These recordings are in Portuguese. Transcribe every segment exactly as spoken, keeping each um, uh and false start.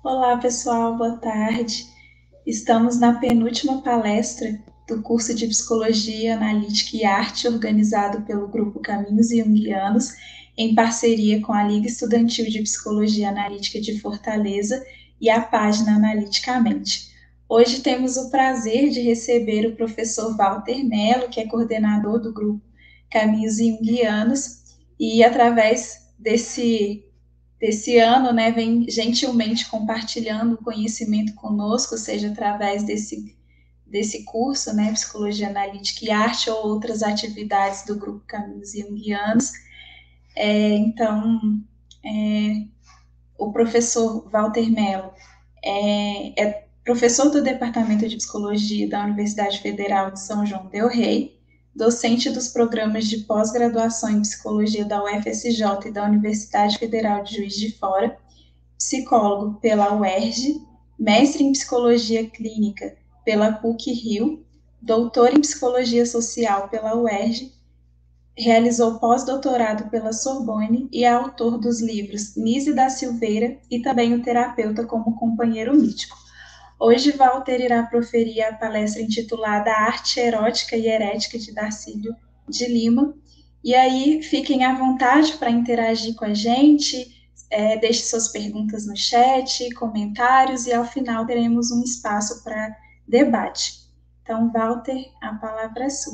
Olá, pessoal, boa tarde. Estamos na penúltima palestra do curso de Psicologia Analítica e Arte, organizado pelo Grupo Caminhos Junguianos, em parceria com a Liga Estudantil de Psicologia Analítica de Fortaleza e a página Analiticamente. Hoje temos o prazer de receber o professor Walter Mello, que é coordenador do Grupo Caminhos Junguianos, e através desse desse ano, né, vem gentilmente compartilhando o conhecimento conosco, seja através desse, desse curso, né, Psicologia Analítica e Arte, ou outras atividades do Grupo Caminhos Junguianos. É, então, é, o professor Walter Mello é, é professor do Departamento de Psicologia da Universidade Federal de São João del Rei, docente dos programas de pós-graduação em Psicologia da U F S J e da Universidade Federal de Juiz de Fora, psicólogo pela U E R J, mestre em Psicologia Clínica pela P U C-Rio, doutor em Psicologia Social pela U E R J, realizou pós-doutorado pela Sorbonne e é autor dos livros Nise da Silveira e também o Terapeuta como Companheiro Mítico. Hoje, Walter irá proferir a palestra intitulada Arte Erótica e Herética de Darcílio de Lima. E aí, fiquem à vontade para interagir com a gente, é, deixe suas perguntas no chat, comentários, e ao final teremos um espaço para debate. Então, Walter, a palavra é sua.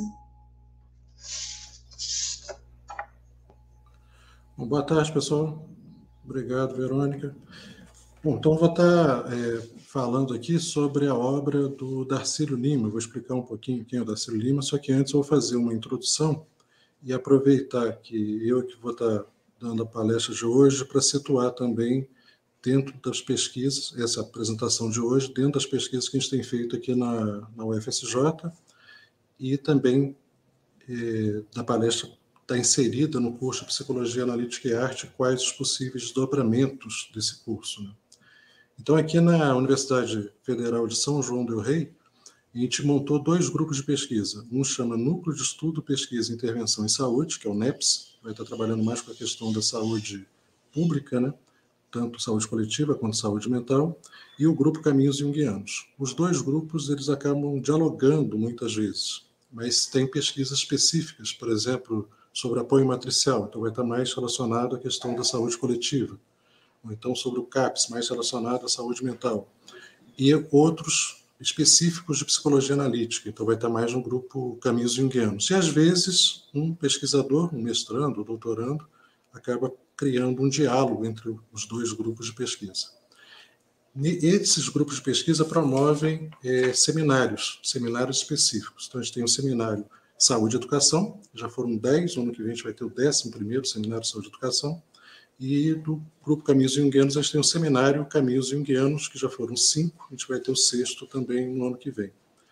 Bom, boa tarde, pessoal. Obrigado, Verônica. Bom, então vou estar é, falando aqui sobre a obra do Darcílio Lima. Eu vou explicar um pouquinho quem é o Darcílio Lima, só que antes eu vou fazer uma introdução e aproveitar que eu que vou estar dando a palestra de hoje para situar também dentro das pesquisas, essa apresentação de hoje, dentro das pesquisas que a gente tem feito aqui na, na U F S J e também é, da palestra está inserida no curso de Psicologia Analítica e Arte, quais os possíveis desdobramentos desse curso, né? Então, aqui na Universidade Federal de São João del Rei, a gente montou dois grupos de pesquisa. Um chama Núcleo de Estudo, Pesquisa e Intervenção em Saúde, que é o NEPS, vai estar trabalhando mais com a questão da saúde pública, né? Tanto saúde coletiva quanto saúde mental, e o grupo Caminhos Junguianos. Os dois grupos eles acabam dialogando muitas vezes, mas tem pesquisas específicas, por exemplo, sobre apoio matricial, então vai estar mais relacionado à questão da saúde coletiva, ou então sobre o CAPS, mais relacionado à saúde mental, e outros específicos de psicologia analítica, então vai estar mais no grupo Caminhos Junguianos. E às vezes um pesquisador, um mestrando, um doutorando, acaba criando um diálogo entre os dois grupos de pesquisa. E esses grupos de pesquisa promovem é, seminários, seminários específicos. Então a gente tem um seminário Saúde e Educação, já foram dez, no ano que vem a gente vai ter o décimo primeiro Seminário de Saúde e Educação, e do grupo Caminhos Junguianos a gente tem um seminário Caminhos Junguianos, que já foram cinco, a gente vai ter o sexto também no ano que vem.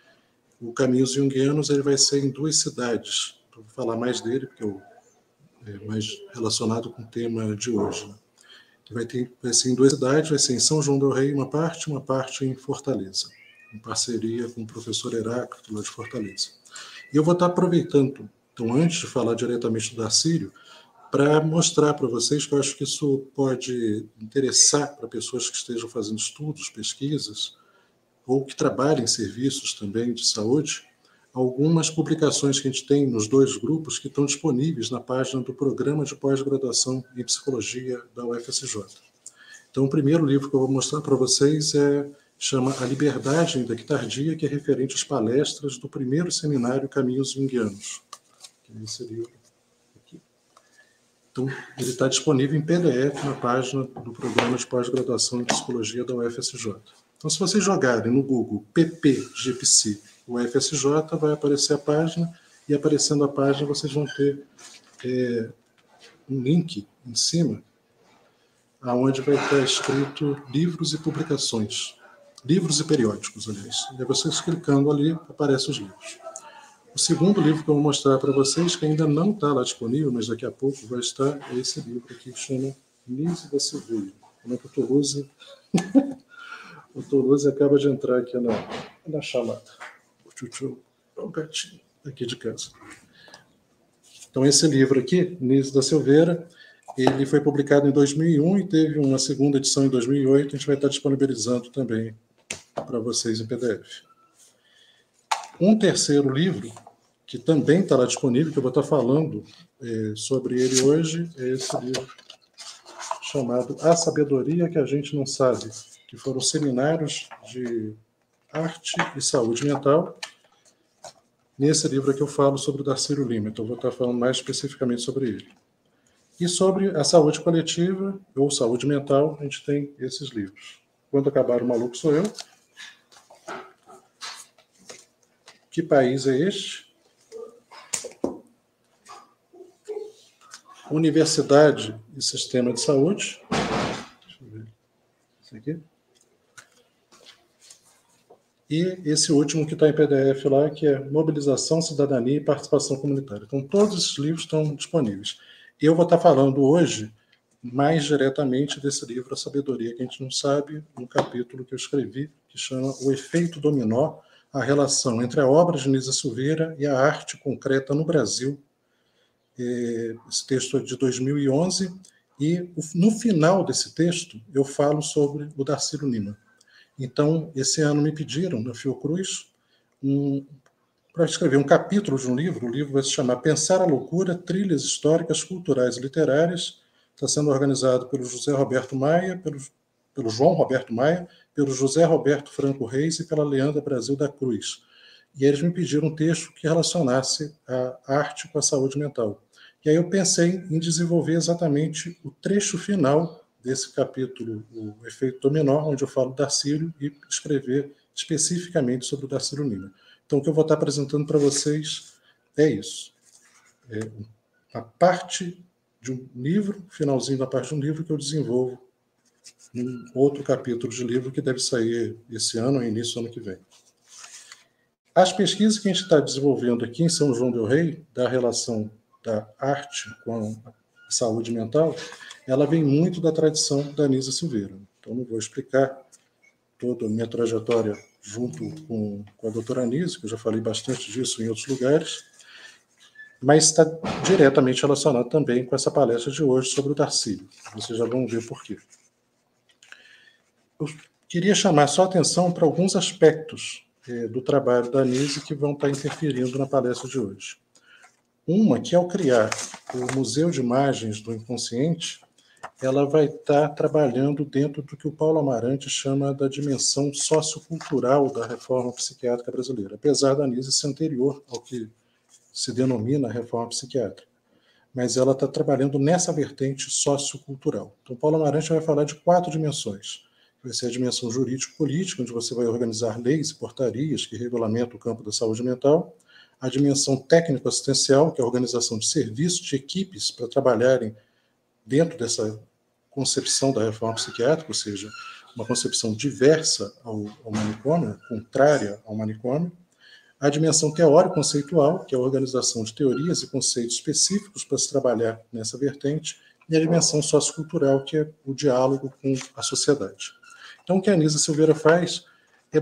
O Caminhos Junguianos ele vai ser em duas cidades, vou falar mais dele, porque é mais relacionado com o tema de hoje, né? Vai, ter, vai ser em duas cidades, vai ser em São João del Rei uma parte, uma parte em Fortaleza, em parceria com o professor Heráclito, lá de Fortaleza. E eu vou estar aproveitando, então, antes de falar diretamente do Darcílio, para mostrar para vocês que eu acho que isso pode interessar para pessoas que estejam fazendo estudos, pesquisas, ou que trabalhem em serviços também de saúde, algumas publicações que a gente tem nos dois grupos que estão disponíveis na página do Programa de Pós-Graduação em Psicologia da U F S J. Então, o primeiro livro que eu vou mostrar para vocês é, chama A Liberdade Ainda que Tardia, que é referente às palestras do primeiro seminário Caminhos Junguianos. Que é esse livro. Então, ele está disponível em P D F na página do Programa de Pós-Graduação em Psicologia da U F S J. Então, se vocês jogarem no Google P P G P C U F S J, vai aparecer a página, e aparecendo a página vocês vão ter é, um link em cima, onde vai estar escrito livros e publicações. Livros e periódicos, aliás. E aí vocês clicando ali, aparecem os livros. O segundo livro que eu vou mostrar para vocês, que ainda não está lá disponível, mas daqui a pouco vai estar, é esse livro aqui, que chama Nise da Silveira. Como é que o Toulouse... o Toulouse acaba de entrar aqui na, na chamada. O tchutchu é um gatinho aqui de casa. Então, esse livro aqui, Nise da Silveira, Ele foi publicado em dois mil e um e teve uma segunda edição em dois mil e oito, a gente vai estar disponibilizando também para vocês em P D F. Um terceiro livro, que também está lá disponível, que eu vou estar falando é, sobre ele hoje, é esse livro chamado A Sabedoria que a Gente Não Sabe, que foram seminários de arte e saúde mental. Nesse livro aqui eu falo sobre o Darcílio Lima, então eu vou estar falando mais especificamente sobre ele. E sobre a saúde coletiva ou saúde mental, a gente tem esses livros. Quando Acabar o Maluco Sou Eu. Que país é este? Universidade e Sistema de Saúde. Deixa eu ver. Esse aqui. E esse último que está em P D F lá, que é Mobilização, Cidadania e Participação Comunitária. Então, todos esses livros estão disponíveis. Eu vou estar falando hoje mais diretamente desse livro, A Sabedoria que a Gente Não Sabe, um capítulo que eu escrevi, que chama O Efeito Dominó, a relação entre a obra de Anísia Silveira e a arte concreta no Brasil. Esse texto é de dois mil e onze, e no final desse texto eu falo sobre o Darcílio Lima. Então, esse ano me pediram, na Fiocruz, um, para escrever um capítulo de um livro. O livro vai se chamar Pensar a Loucura, Trilhas Históricas, Culturais e Literárias. Está sendo organizado pelo José Roberto Maia, pelo, pelo João Roberto Maia, pelo José Roberto Franco Reis e pela Leandra Brasil da Cruz. E eles me pediram um texto que relacionasse a arte com a saúde mental. E aí eu pensei em desenvolver exatamente o trecho final desse capítulo, o Efeito Dominó, onde eu falo do Darcílio, e escrever especificamente sobre o Darcílio Lima. Então, o que eu vou estar apresentando para vocês é isso. É a parte de um livro, finalzinho da parte de um livro que eu desenvolvo num outro capítulo de livro que deve sair esse ano ou início do ano que vem. As pesquisas que a gente está desenvolvendo aqui em São João del Rei, da relação da arte com a saúde mental, ela vem muito da tradição da Anísia Silveira. Então, não vou explicar toda a minha trajetória junto com, com a doutora Anísia, que eu já falei bastante disso em outros lugares, mas está diretamente relacionado também com essa palestra de hoje sobre o Darcílio. Vocês já vão ver por quê. Eu queria chamar só a atenção para alguns aspectos eh, do trabalho da Anísia que vão estar interferindo na palestra de hoje. Uma, que ao criar o Museu de Imagens do Inconsciente, ela vai estar trabalhando dentro do que o Paulo Amarante chama da dimensão sociocultural da reforma psiquiátrica brasileira, apesar da Anísia ser anterior ao que se denomina reforma psiquiátrica. Mas ela está trabalhando nessa vertente sociocultural. Então, Paulo Amarante vai falar de quatro dimensões. Vai ser a dimensão jurídico-política, onde você vai organizar leis e portarias que regulamentam o campo da saúde mental. A dimensão técnico-assistencial, que é a organização de serviços, de equipes para trabalharem dentro dessa concepção da reforma psiquiátrica, ou seja, uma concepção diversa ao, ao manicômio, contrária ao manicômio. A dimensão teórico-conceitual, que é a organização de teorias e conceitos específicos para se trabalhar nessa vertente, e a dimensão sociocultural, que é o diálogo com a sociedade. Então, o que a Anísia Silveira faz, é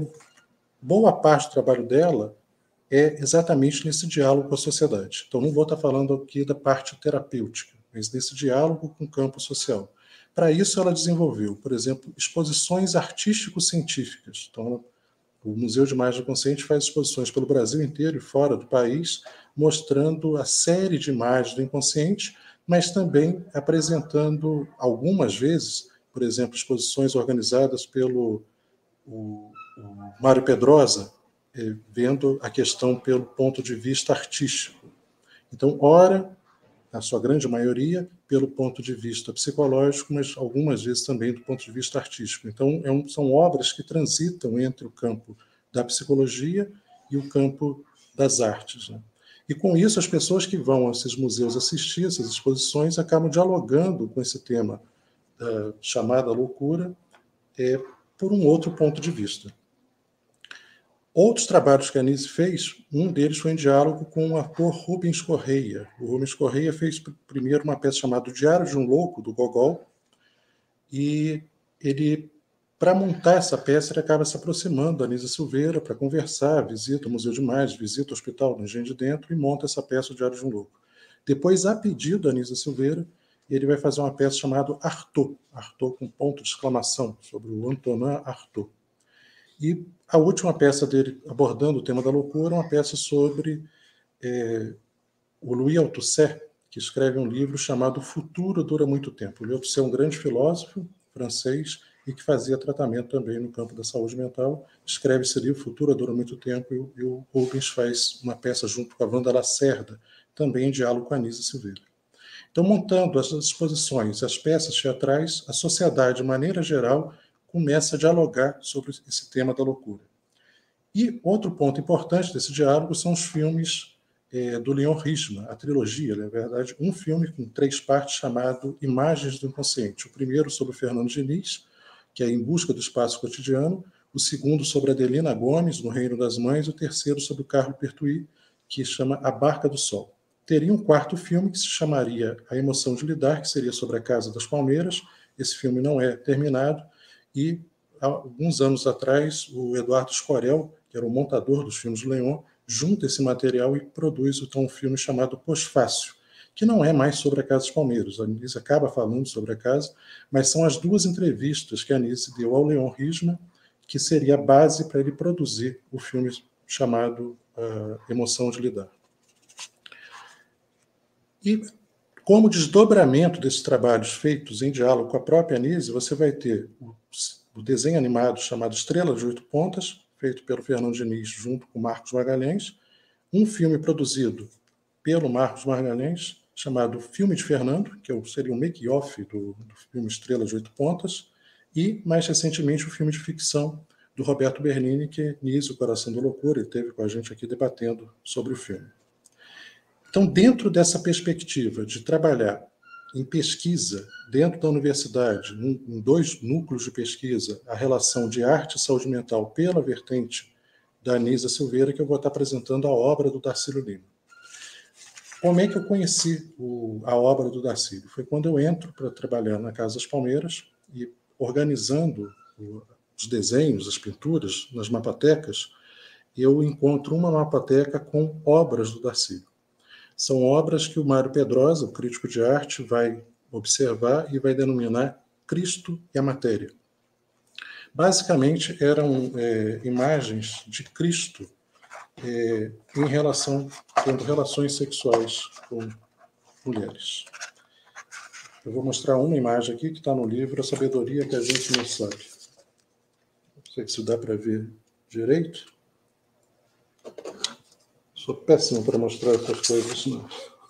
boa parte do trabalho dela é exatamente nesse diálogo com a sociedade. Então, não vou estar falando aqui da parte terapêutica, mas desse diálogo com o campo social. Para isso, ela desenvolveu, por exemplo, exposições artístico-científicas. Então, o Museu de Imagens do Inconsciente faz exposições pelo Brasil inteiro e fora do país, mostrando a série de imagens do inconsciente, mas também apresentando, algumas vezes, por exemplo, exposições organizadas pelo o, o Mário Pedrosa, eh, vendo a questão pelo ponto de vista artístico. Então, ora, na sua grande maioria, pelo ponto de vista psicológico, mas algumas vezes também do ponto de vista artístico. Então, é um, são obras que transitam entre o campo da psicologia e o campo das artes, né? E com isso, as pessoas que vão a esses museus assistir essas exposições acabam dialogando com esse tema da chamada loucura é, por um outro ponto de vista. Outros trabalhos que a Anísia fez, um deles foi em diálogo com o ator Rubens Correia. O Rubens Correia fez primeiro uma peça chamada O Diário de um Louco, do Gogol, e ele, para montar essa peça, ele acaba se aproximando da Anísia Silveira para conversar, visita o Museu de Imagens, visita o Hospital do Engenho de Dentro e monta essa peça, O Diário de um Louco. Depois, a pedido da Anísia Silveira, e ele vai fazer uma peça chamada Artaud, Artaud com ponto de exclamação, sobre o Antonin Artaud. E a última peça dele, abordando o tema da loucura, é uma peça sobre é, o Louis Althusser, que escreve um livro chamado O Futuro Dura Muito Tempo. O Louis Althusser é um grande filósofo francês e que fazia tratamento também no campo da saúde mental. Escreve esse livro, O Futuro Dura Muito Tempo, e, e o Rubens faz uma peça junto com a Wanda Lacerda, também em diálogo com a Anísia Silveira. Então, montando as exposições, as peças teatrais, a sociedade, de maneira geral, começa a dialogar sobre esse tema da loucura. E outro ponto importante desse diálogo são os filmes é, do Leon Hirschman, a trilogia, na verdade, um filme com três partes chamado Imagens do Inconsciente. O primeiro sobre o Fernando Diniz, que é Em Busca do Espaço Cotidiano, o segundo sobre a Adelina Gomes, No Reino das Mães, e o terceiro sobre o Carlo Pertuis, que chama A Barca do Sol. Teria um quarto filme que se chamaria A Emoção de Lidar, que seria sobre a Casa das Palmeiras. Esse filme não é terminado, e há alguns anos atrás, o Eduardo Escorel, que era o montador dos filmes do Leon, junta esse material e produz então um filme chamado Pós-Fácil, que não é mais sobre a Casa dos Palmeiras. A Anísia acaba falando sobre a casa, mas são as duas entrevistas que a Anísia deu ao Leon Hirschman, que seria a base para ele produzir o filme chamado uh, Emoção de Lidar. E, como desdobramento desses trabalhos feitos em diálogo com a própria Anísia, você vai ter o, o desenho animado chamado Estrela de Oito Pontas, feito pelo Fernando Diniz junto com Marcos Magalhães, um filme produzido pelo Marcos Magalhães, chamado Filme de Fernando, que seria um make-off do, do filme Estrela de Oito Pontas, e, mais recentemente, o filme de ficção do Roberto Bernini, que é Nísio, o Coração da Loucura, ele esteve com a gente aqui debatendo sobre o filme. Então, dentro dessa perspectiva de trabalhar em pesquisa, dentro da universidade, em dois núcleos de pesquisa, a relação de arte e saúde mental pela vertente da Anísia Silveira, que eu vou estar apresentando a obra do Darcílio Lima. Como é que eu conheci o, a obra do Darcílio? Foi quando eu entro para trabalhar na Casa das Palmeiras e organizando o, os desenhos, as pinturas nas mapatecas, eu encontro uma mapateca com obras do Darcílio. São obras que o Mário Pedrosa, o crítico de arte, vai observar e vai denominar Cristo e a Matéria. Basicamente, eram é, imagens de Cristo é, em relação, tendo relações sexuais com mulheres. Eu vou mostrar uma imagem aqui que está no livro A Sabedoria que a Gente Não Sabe. Não sei se dá para ver direito. Sou péssimo para mostrar essas coisas na,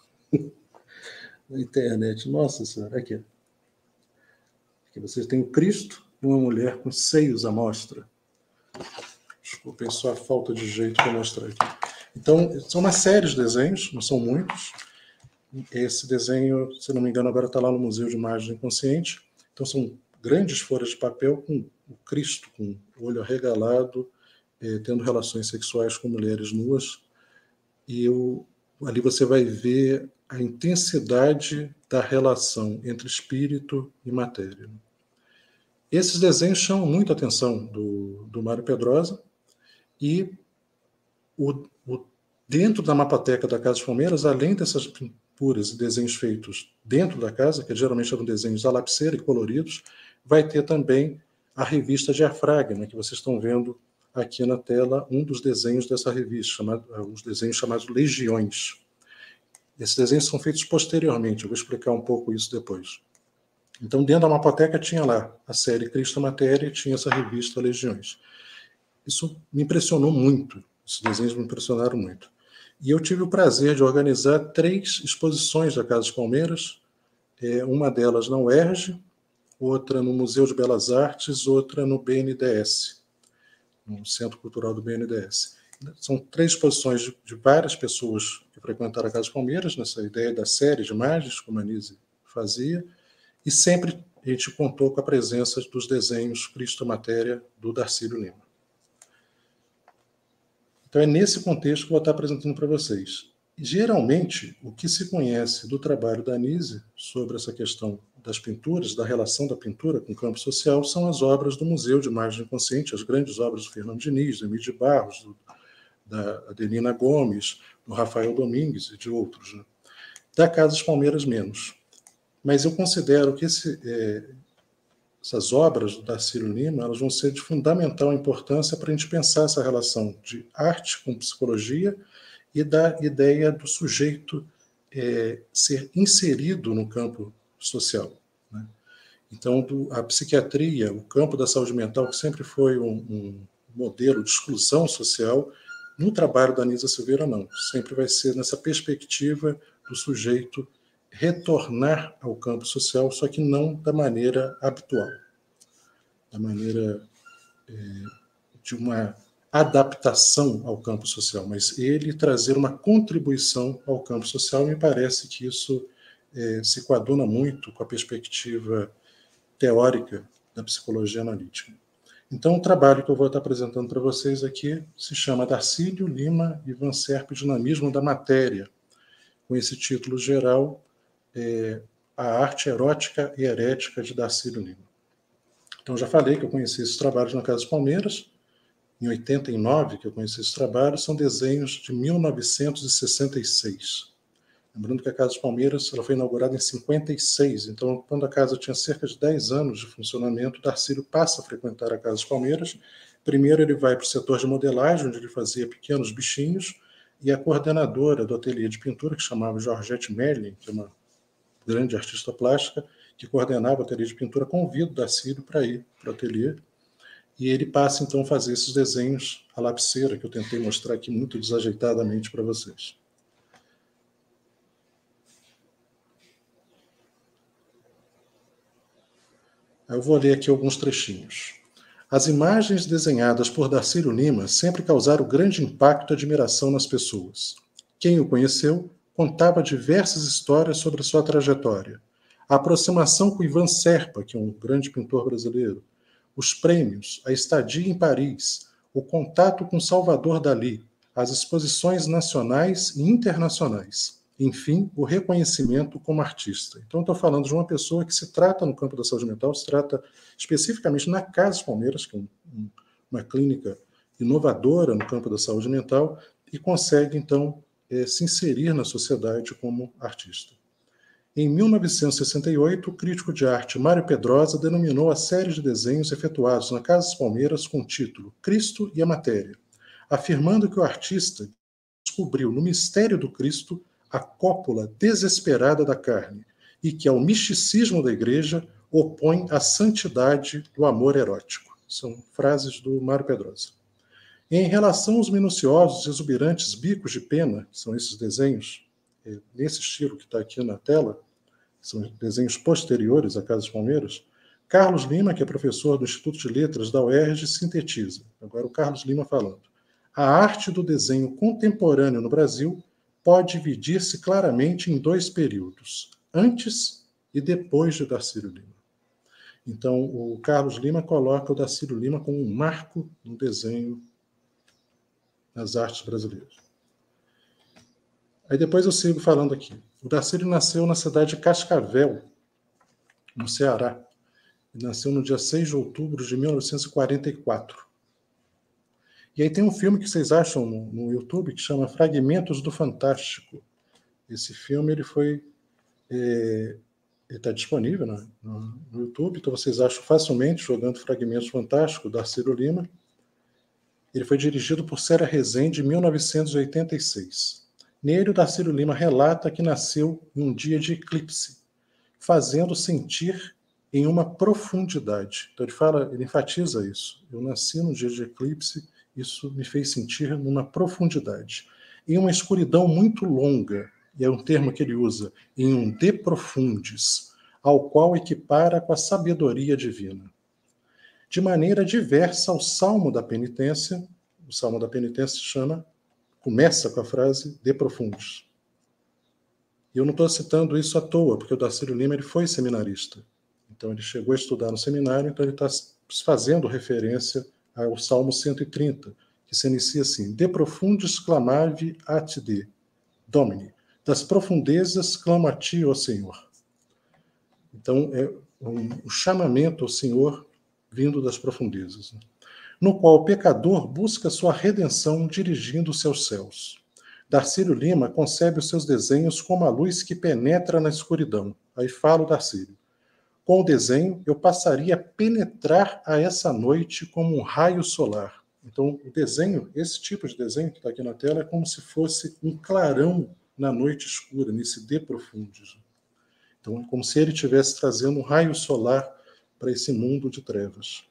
na internet. Nossa Senhora, aqui. Aqui vocês têm o Cristo e uma mulher com seios à mostra. Desculpem só a falta de jeito para mostrar aqui. Então, são uma série de desenhos, não são muitos. Esse desenho, se não me engano, agora está lá no Museu de Imagem do Inconsciente. Então, são grandes folhas de papel com o Cristo, com o olho arregalado, eh, tendo relações sexuais com mulheres nuas. E eu, ali você vai ver a intensidade da relação entre espírito e matéria. Esses desenhos chamam muito a atenção do, do Mário Pedrosa, e o, o, dentro da mapateca da Casa das Palmeiras, além dessas pinturas e desenhos feitos dentro da casa, que geralmente eram desenhos à lapiseira e coloridos, vai ter também a revista Diafragma, que vocês estão vendo aqui na tela, um dos desenhos dessa revista, chamado, os desenhos chamados Legiões. Esses desenhos são feitos posteriormente, eu vou explicar um pouco isso depois. Então, dentro da mapateca tinha lá a série Cristo Matéria e tinha essa revista Legiões. Isso me impressionou muito, esses desenhos me impressionaram muito. E eu tive o prazer de organizar três exposições da Casa das Palmeiras, uma delas na U E R J, outra no Museu de Belas Artes, outra no B N D E S, no Centro Cultural do B N D E S. São três exposições de, de várias pessoas que frequentaram a Casa das Palmeiras, nessa ideia da série de imagens, como a Anísia fazia, e sempre a gente contou com a presença dos desenhos Cristo Matéria, do Darcílio Lima. Então é nesse contexto que eu vou estar apresentando para vocês. Geralmente, o que se conhece do trabalho da Anísia sobre essa questão das pinturas, da relação da pintura com o campo social, são as obras do Museu de Imagem Inconsciente, as grandes obras do Fernando Diniz, do Emílio de Barros, do, da Adelina Gomes, do Rafael Domingues e de outros. Né? Da Casa das Palmeiras, menos. mas eu considero que esse, é, essas obras do Darcílio Lima elas vão ser de fundamental importância para a gente pensar essa relação de arte com psicologia e da ideia do sujeito é, ser inserido no campo social, né? Então, do, a psiquiatria, o campo da saúde mental, que sempre foi um, um modelo de exclusão social, no trabalho da Anísia Silveira, não. Sempre vai ser nessa perspectiva do sujeito retornar ao campo social, só que não da maneira habitual, da maneira é, de uma adaptação ao campo social, mas ele trazer uma contribuição ao campo social. Me parece que isso é, se coaduna muito com a perspectiva teórica da psicologia analítica. Então, o trabalho que eu vou estar apresentando para vocês aqui se chama Darcílio Lima e Van Serp, Dinamismo da Matéria, com esse título geral, é, A Arte Erótica e Herética de Darcílio Lima. Então, já falei que eu conheci esses trabalhos na Casa dos Palmeiras, em oitenta e nove, que eu conheci esses trabalhos, são desenhos de mil novecentos e sessenta e seis. Lembrando que a Casa dos Palmeiras ela foi inaugurada em cinquenta e seis, então, quando a casa tinha cerca de dez anos de funcionamento, Darcílio passa a frequentar a Casa dos Palmeiras. Primeiro ele vai para o setor de modelagem, onde ele fazia pequenos bichinhos, e a coordenadora do ateliê de pintura, que chamava Georgette Merlin, que é uma grande artista plástica, que coordenava o ateliê de pintura, convida o Darcílio para ir para o ateliê, e ele passa, então, a fazer esses desenhos à lapiseira, que eu tentei mostrar aqui muito desajeitadamente para vocês. Eu vou ler aqui alguns trechinhos. As imagens desenhadas por Darcílio Lima sempre causaram grande impacto e admiração nas pessoas. Quem o conheceu contava diversas histórias sobre sua trajetória. A aproximação com Ivan Serpa, que é um grande pintor brasileiro, os prêmios, a estadia em Paris, o contato com Salvador Dalí, as exposições nacionais e internacionais, enfim, o reconhecimento como artista. Então, estou falando de uma pessoa que se trata no campo da saúde mental, se trata especificamente na Casa dos Palmeiras, que é um, um, uma clínica inovadora no campo da saúde mental, e consegue, então, é, se inserir na sociedade como artista. Em mil novecentos e sessenta e oito, o crítico de arte Mário Pedrosa denominou a série de desenhos efetuados na Casa dos Palmeiras com o título Cristo e a Matéria, afirmando que o artista descobriu no mistério do Cristo a cópula desesperada da carne e que ao misticismo da igreja opõe a santidade do amor erótico. São frases do Mário Pedrosa. Em relação aos minuciosos e exuberantes bicos de pena, que são esses desenhos, nesse estilo que está aqui na tela, são desenhos posteriores à Casa dos Palmeiras, Carlos Lima, que é professor do Instituto de Letras da U E R J, sintetiza. Agora o Carlos Lima falando. A arte do desenho contemporâneo no Brasil pode dividir-se claramente em dois períodos, antes e depois de Darcílio Lima. Então, o Carlos Lima coloca o Darcílio Lima como um marco no desenho nas artes brasileiras. Aí depois eu sigo falando aqui. O Darcílio nasceu na cidade de Cascavel, no Ceará. Ele nasceu no dia seis de outubro de mil novecentos e quarenta e quatro. E aí tem um filme que vocês acham no, no YouTube que chama Fragmentos do Fantástico. Esse filme ele foi é, está disponível, né, no, no YouTube, então vocês acham facilmente jogando Fragmentos do Fantástico, Darcílio Lima. Ele foi dirigido por Célia Rezende em mil novecentos e oitenta e seis. Nele, o Darcílio Lima relata que nasceu em um dia de eclipse, fazendo sentir em uma profundidade. Então ele fala, ele enfatiza isso. Eu nasci num dia de eclipse, isso me fez sentir numa profundidade. Em uma escuridão muito longa, e é um termo que ele usa, em um de profundis, ao qual equipara com a sabedoria divina. De maneira diversa ao Salmo da Penitência, o Salmo da Penitência se chama, começa com a frase de profundis. E eu não estou citando isso à toa, porque o Darcílio Lima ele foi seminarista. Então ele chegou a estudar no seminário, então ele está fazendo referência ao Salmo cento e trinta, que se inicia assim, de profundis clamavi at te, Domini, das profundezas clamo a ti, ó Senhor. Então é um, um chamamento ao Senhor vindo das profundezas, né? No qual o pecador busca sua redenção dirigindo-se aos céus. Darcílio Lima concebe os seus desenhos como a luz que penetra na escuridão, Aí fala o Darcílio. Com o desenho, eu passaria a penetrar a essa noite como um raio solar. Então, o desenho, esse tipo de desenho que está aqui na tela, é como se fosse um clarão na noite escura, nesse de profundis. Então, é como se ele estivesse trazendo um raio solar para esse mundo de trevas.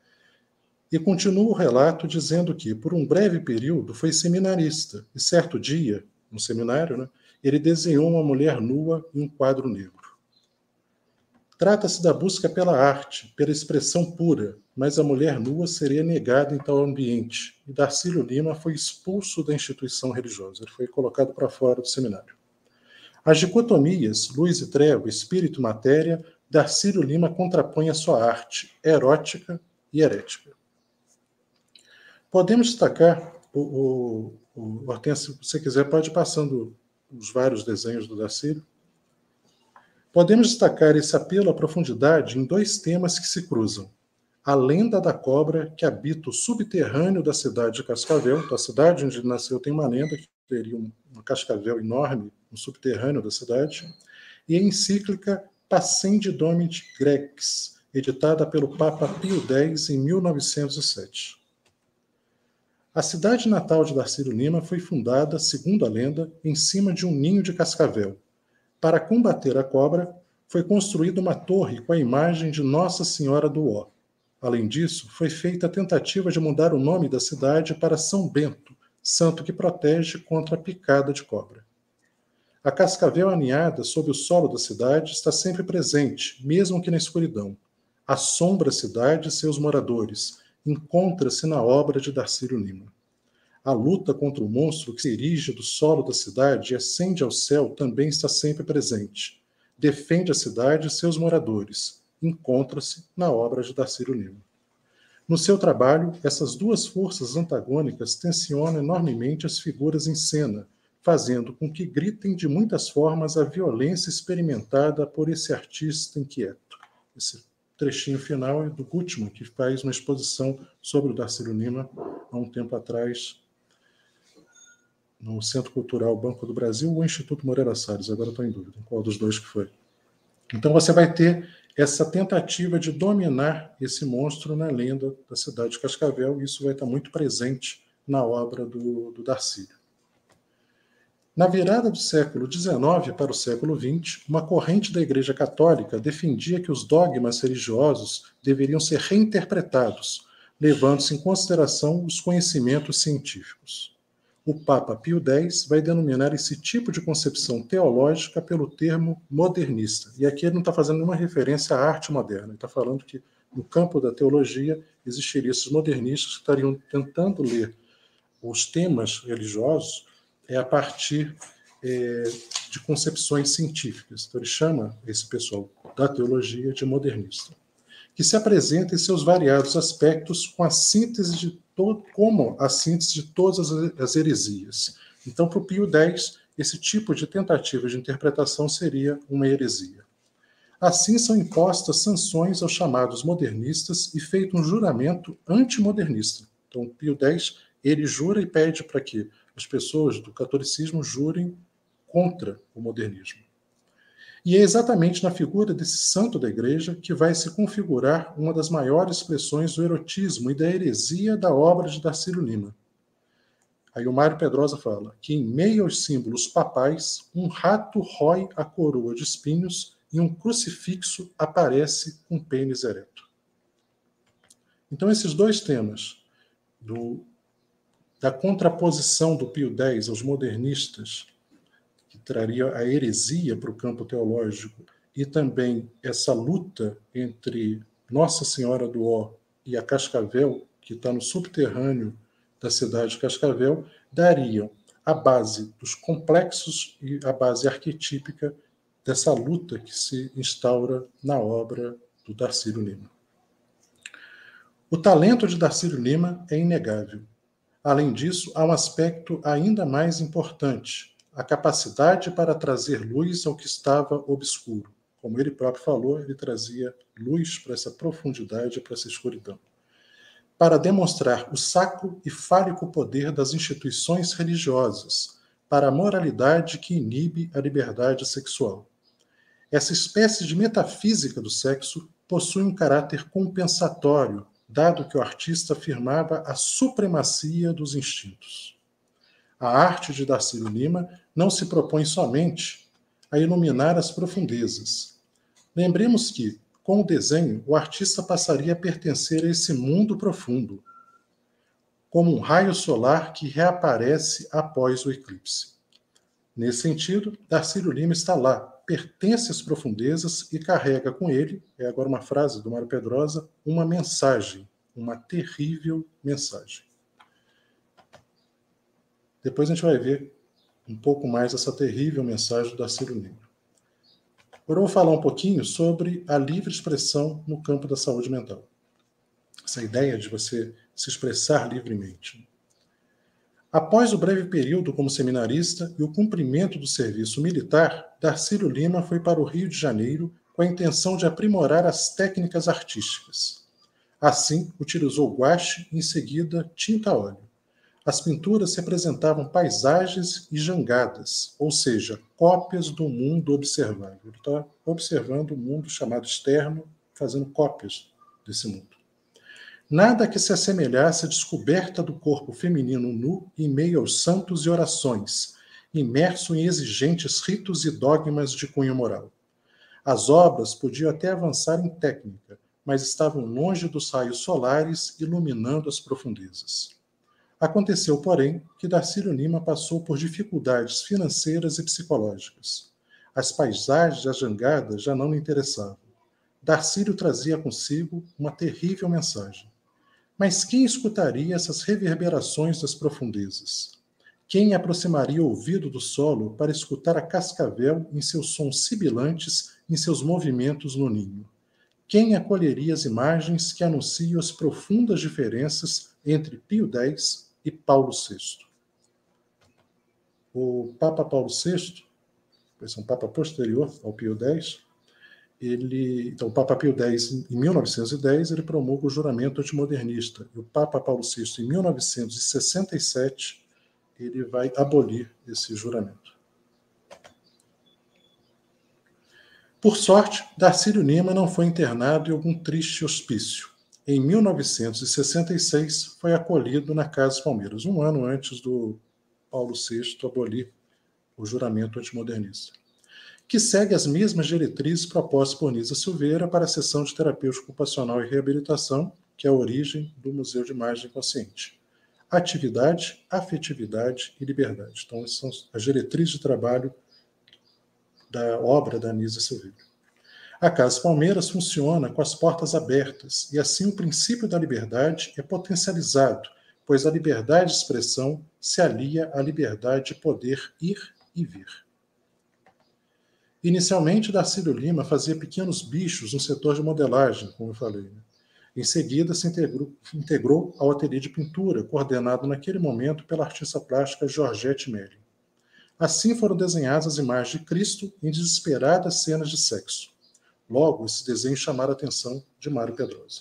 E continua o relato dizendo que, por um breve período, foi seminarista, e certo dia, no seminário, né, ele desenhou uma mulher nua em um quadro negro. Trata-se da busca pela arte, pela expressão pura, mas a mulher nua seria negada em tal ambiente, e Darcílio Lima foi expulso da instituição religiosa, ele foi colocado para fora do seminário. As dicotomias, luz e treva, espírito e matéria, Darcílio Lima contrapõe a sua arte, erótica e herética. Podemos destacar, o, o, o Hortêncio, se você quiser, pode ir passando os vários desenhos do Darcílio. Podemos destacar esse apelo à profundidade em dois temas que se cruzam. A lenda da cobra que habita o subterrâneo da cidade de Cascavel. Então, a cidade onde ele nasceu tem uma lenda que teria uma cascavel enorme no subterrâneo da cidade. E a encíclica Pascendi Domini Grex, editada pelo Papa Pio X em mil novecentos e sete. A cidade natal de Darcílio Lima foi fundada, segundo a lenda, em cima de um ninho de cascavel. Para combater a cobra, foi construída uma torre com a imagem de Nossa Senhora do Ó. Além disso, foi feita a tentativa de mudar o nome da cidade para São Bento, santo que protege contra a picada de cobra. A cascavel aninhada sob o solo da cidade está sempre presente, mesmo que na escuridão. Assombra a cidade e seus moradores. Encontra-se na obra de Darcílio Lima. A luta contra o monstro que se erige do solo da cidade e ascende ao céu também está sempre presente. Defende a cidade e seus moradores. Encontra-se na obra de Darcílio Lima. No seu trabalho, essas duas forças antagônicas tensionam enormemente as figuras em cena, fazendo com que gritem de muitas formas a violência experimentada por esse artista inquieto. Esse trechinho final é do Gutmann, que faz uma exposição sobre o Darcílio Lima há um tempo atrás, no Centro Cultural Banco do Brasil ou Instituto Moreira Salles, agora estou em dúvida, qual dos dois que foi. Então você vai ter essa tentativa de dominar esse monstro na lenda da cidade de Cascavel, e isso vai estar muito presente na obra do, do Darcílio. Na virada do século dezenove para o século vinte, uma corrente da Igreja Católica defendia que os dogmas religiosos deveriam ser reinterpretados, levando-se em consideração os conhecimentos científicos. O Papa Pio X vai denominar esse tipo de concepção teológica pelo termo modernista. E aqui ele não está fazendo nenhuma referência à arte moderna. Ele está falando que no campo da teologia existiriam esses modernistas que estariam tentando ler os temas religiosos é, a partir é, de concepções científicas. Então ele chama esse pessoal da teologia de modernista, que se apresenta em seus variados aspectos com a síntese de todo, como a síntese de todas as, as heresias. Então, para o Pio X, esse tipo de tentativa de interpretação seria uma heresia. Assim, são impostas sanções aos chamados modernistas e feito um juramento antimodernista. Então, Pio X, ele jura e pede para que as pessoas do catolicismo jurem contra o modernismo. E é exatamente na figura desse santo da Igreja que vai se configurar uma das maiores expressões do erotismo e da heresia da obra de Darcílio Lima. Aí o Mário Pedrosa fala que, em meio aos símbolos papais, um rato rói a coroa de espinhos e um crucifixo aparece com pênis ereto. Então, esses dois temas, do, da contraposição do Pio X aos modernistas, que traria a heresia para o campo teológico, e também essa luta entre Nossa Senhora do Ó e a Cascavel, que está no subterrâneo da cidade de Cascavel, dariam a base dos complexos e a base arquetípica dessa luta que se instaura na obra do Darcílio Lima. O talento de Darcílio Lima é inegável. Além disso, há um aspecto ainda mais importante, a capacidade para trazer luz ao que estava obscuro. Como ele próprio falou, ele trazia luz para essa profundidade, para essa escuridão. Para demonstrar o sacro e fálico poder das instituições religiosas, para a moralidade que inibe a liberdade sexual. Essa espécie de metafísica do sexo possui um caráter compensatório, dado que o artista afirmava a supremacia dos instintos. A arte de Darcílio Lima não se propõe somente a iluminar as profundezas. Lembremos que, com o desenho, o artista passaria a pertencer a esse mundo profundo, como um raio solar que reaparece após o eclipse. Nesse sentido, Darcílio Lima está lá, pertence às profundezas e carrega com ele, é agora uma frase do Mário Pedrosa, uma mensagem, uma terrível mensagem. Depois a gente vai ver um pouco mais essa terrível mensagem do Darcílio Lima. Agora eu vou falar um pouquinho sobre a livre expressão no campo da saúde mental. Essa ideia de você se expressar livremente. Após o breve período como seminarista e o cumprimento do serviço militar, Darcílio Lima foi para o Rio de Janeiro com a intenção de aprimorar as técnicas artísticas. Assim, utilizou guache e, em seguida, tinta a óleo. As pinturas representavam paisagens e jangadas, ou seja, cópias do mundo observável. Ele está observando o mundo chamado externo, fazendo cópias desse mundo. Nada que se assemelhasse à descoberta do corpo feminino nu em meio aos santos e orações, imerso em exigentes ritos e dogmas de cunho moral. As obras podiam até avançar em técnica, mas estavam longe dos raios solares iluminando as profundezas. Aconteceu, porém, que Darcílio Lima passou por dificuldades financeiras e psicológicas. As paisagens e as jangadas já não lhe interessavam. Darcílio trazia consigo uma terrível mensagem. Mas quem escutaria essas reverberações das profundezas? Quem aproximaria o ouvido do solo para escutar a cascavel em seus sons sibilantes, em seus movimentos no ninho? Quem acolheria as imagens que anunciam as profundas diferenças entre Pio X e Paulo sexto? O Papa Paulo sexto, esse é um Papa posterior ao Pio X, ele, então o Papa Pio X, em mil novecentos e dez, ele promulga o juramento antimodernista. E o Papa Paulo sexto, em mil novecentos e sessenta e sete, ele vai abolir esse juramento. Por sorte, Darcílio Lima não foi internado em algum triste hospício. Em mil novecentos e sessenta e seis, foi acolhido na Casa Palmeiras, um ano antes do Paulo sexto abolir o juramento antimodernista, que segue as mesmas diretrizes propostas por Nisa Silveira para a sessão de terapêutica ocupacional e reabilitação, que é a origem do Museu de Imagem Consciente. Atividade, afetividade e liberdade. Então, essas são as diretrizes de trabalho da obra da Nisa Silveira. A Casa Palmeiras funciona com as portas abertas, e assim o princípio da liberdade é potencializado, pois a liberdade de expressão se alia à liberdade de poder ir e vir. Inicialmente, Darcílio Lima fazia pequenos bichos no setor de modelagem, como eu falei. Em seguida, se integrou, integrou ao ateliê de pintura, coordenado naquele momento pela artista plástica Georgette Melling. Assim foram desenhadas as imagens de Cristo em desesperadas cenas de sexo. Logo, esses desenhos chamaram a atenção de Mário Pedrosa.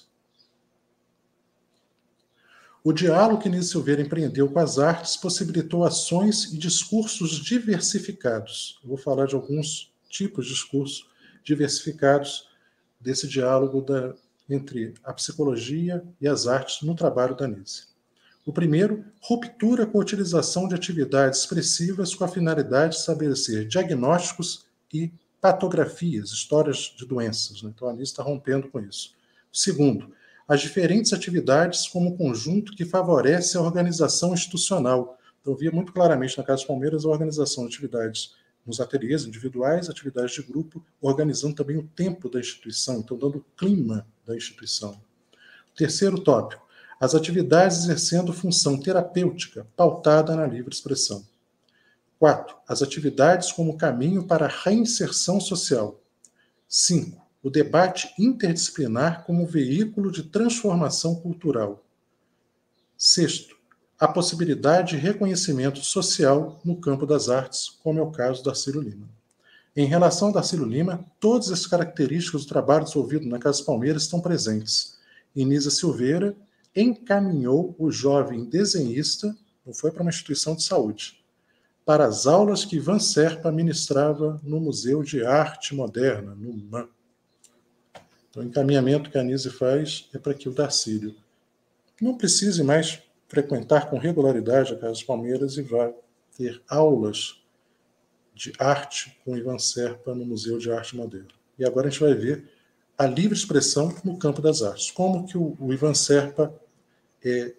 O diálogo que Nisa Silveira empreendeu com as artes possibilitou ações e discursos diversificados. Eu vou falar de alguns tipos de discursos diversificados desse diálogo da, entre a psicologia e as artes no trabalho da Nisa. O primeiro, ruptura com a utilização de atividades expressivas com a finalidade de estabelecer diagnósticos e patografias, histórias de doenças. Né? Então a Nisa está rompendo com isso. O segundo, as diferentes atividades como conjunto que favorece a organização institucional. Então, via muito claramente na Casa Palmeiras a organização de atividades nos ateliês individuais, atividades de grupo, organizando também o tempo da instituição, então dando o clima da instituição. Terceiro tópico, as atividades exercendo função terapêutica pautada na livre expressão. Quatro, as atividades como caminho para a reinserção social. Cinco, o debate interdisciplinar como veículo de transformação cultural. Sexto, a possibilidade de reconhecimento social no campo das artes, como é o caso da Darcílio Lima. Em relação a Darcílio Lima, todas as características do trabalho desenvolvido na Casa Palmeiras estão presentes. E Nisa Silveira encaminhou o jovem desenhista, não foi para uma instituição de saúde, para as aulas que Ivan Serpa ministrava no Museu de Arte Moderna, no M A M. Então, o encaminhamento que a Anísia faz é para que o Darcílio não precise mais frequentar com regularidade a Casa dos Palmeiras e vá ter aulas de arte com Ivan Serpa no Museu de Arte Moderna. E agora a gente vai ver a livre expressão no campo das artes. Como que o, o Ivan Serpa é,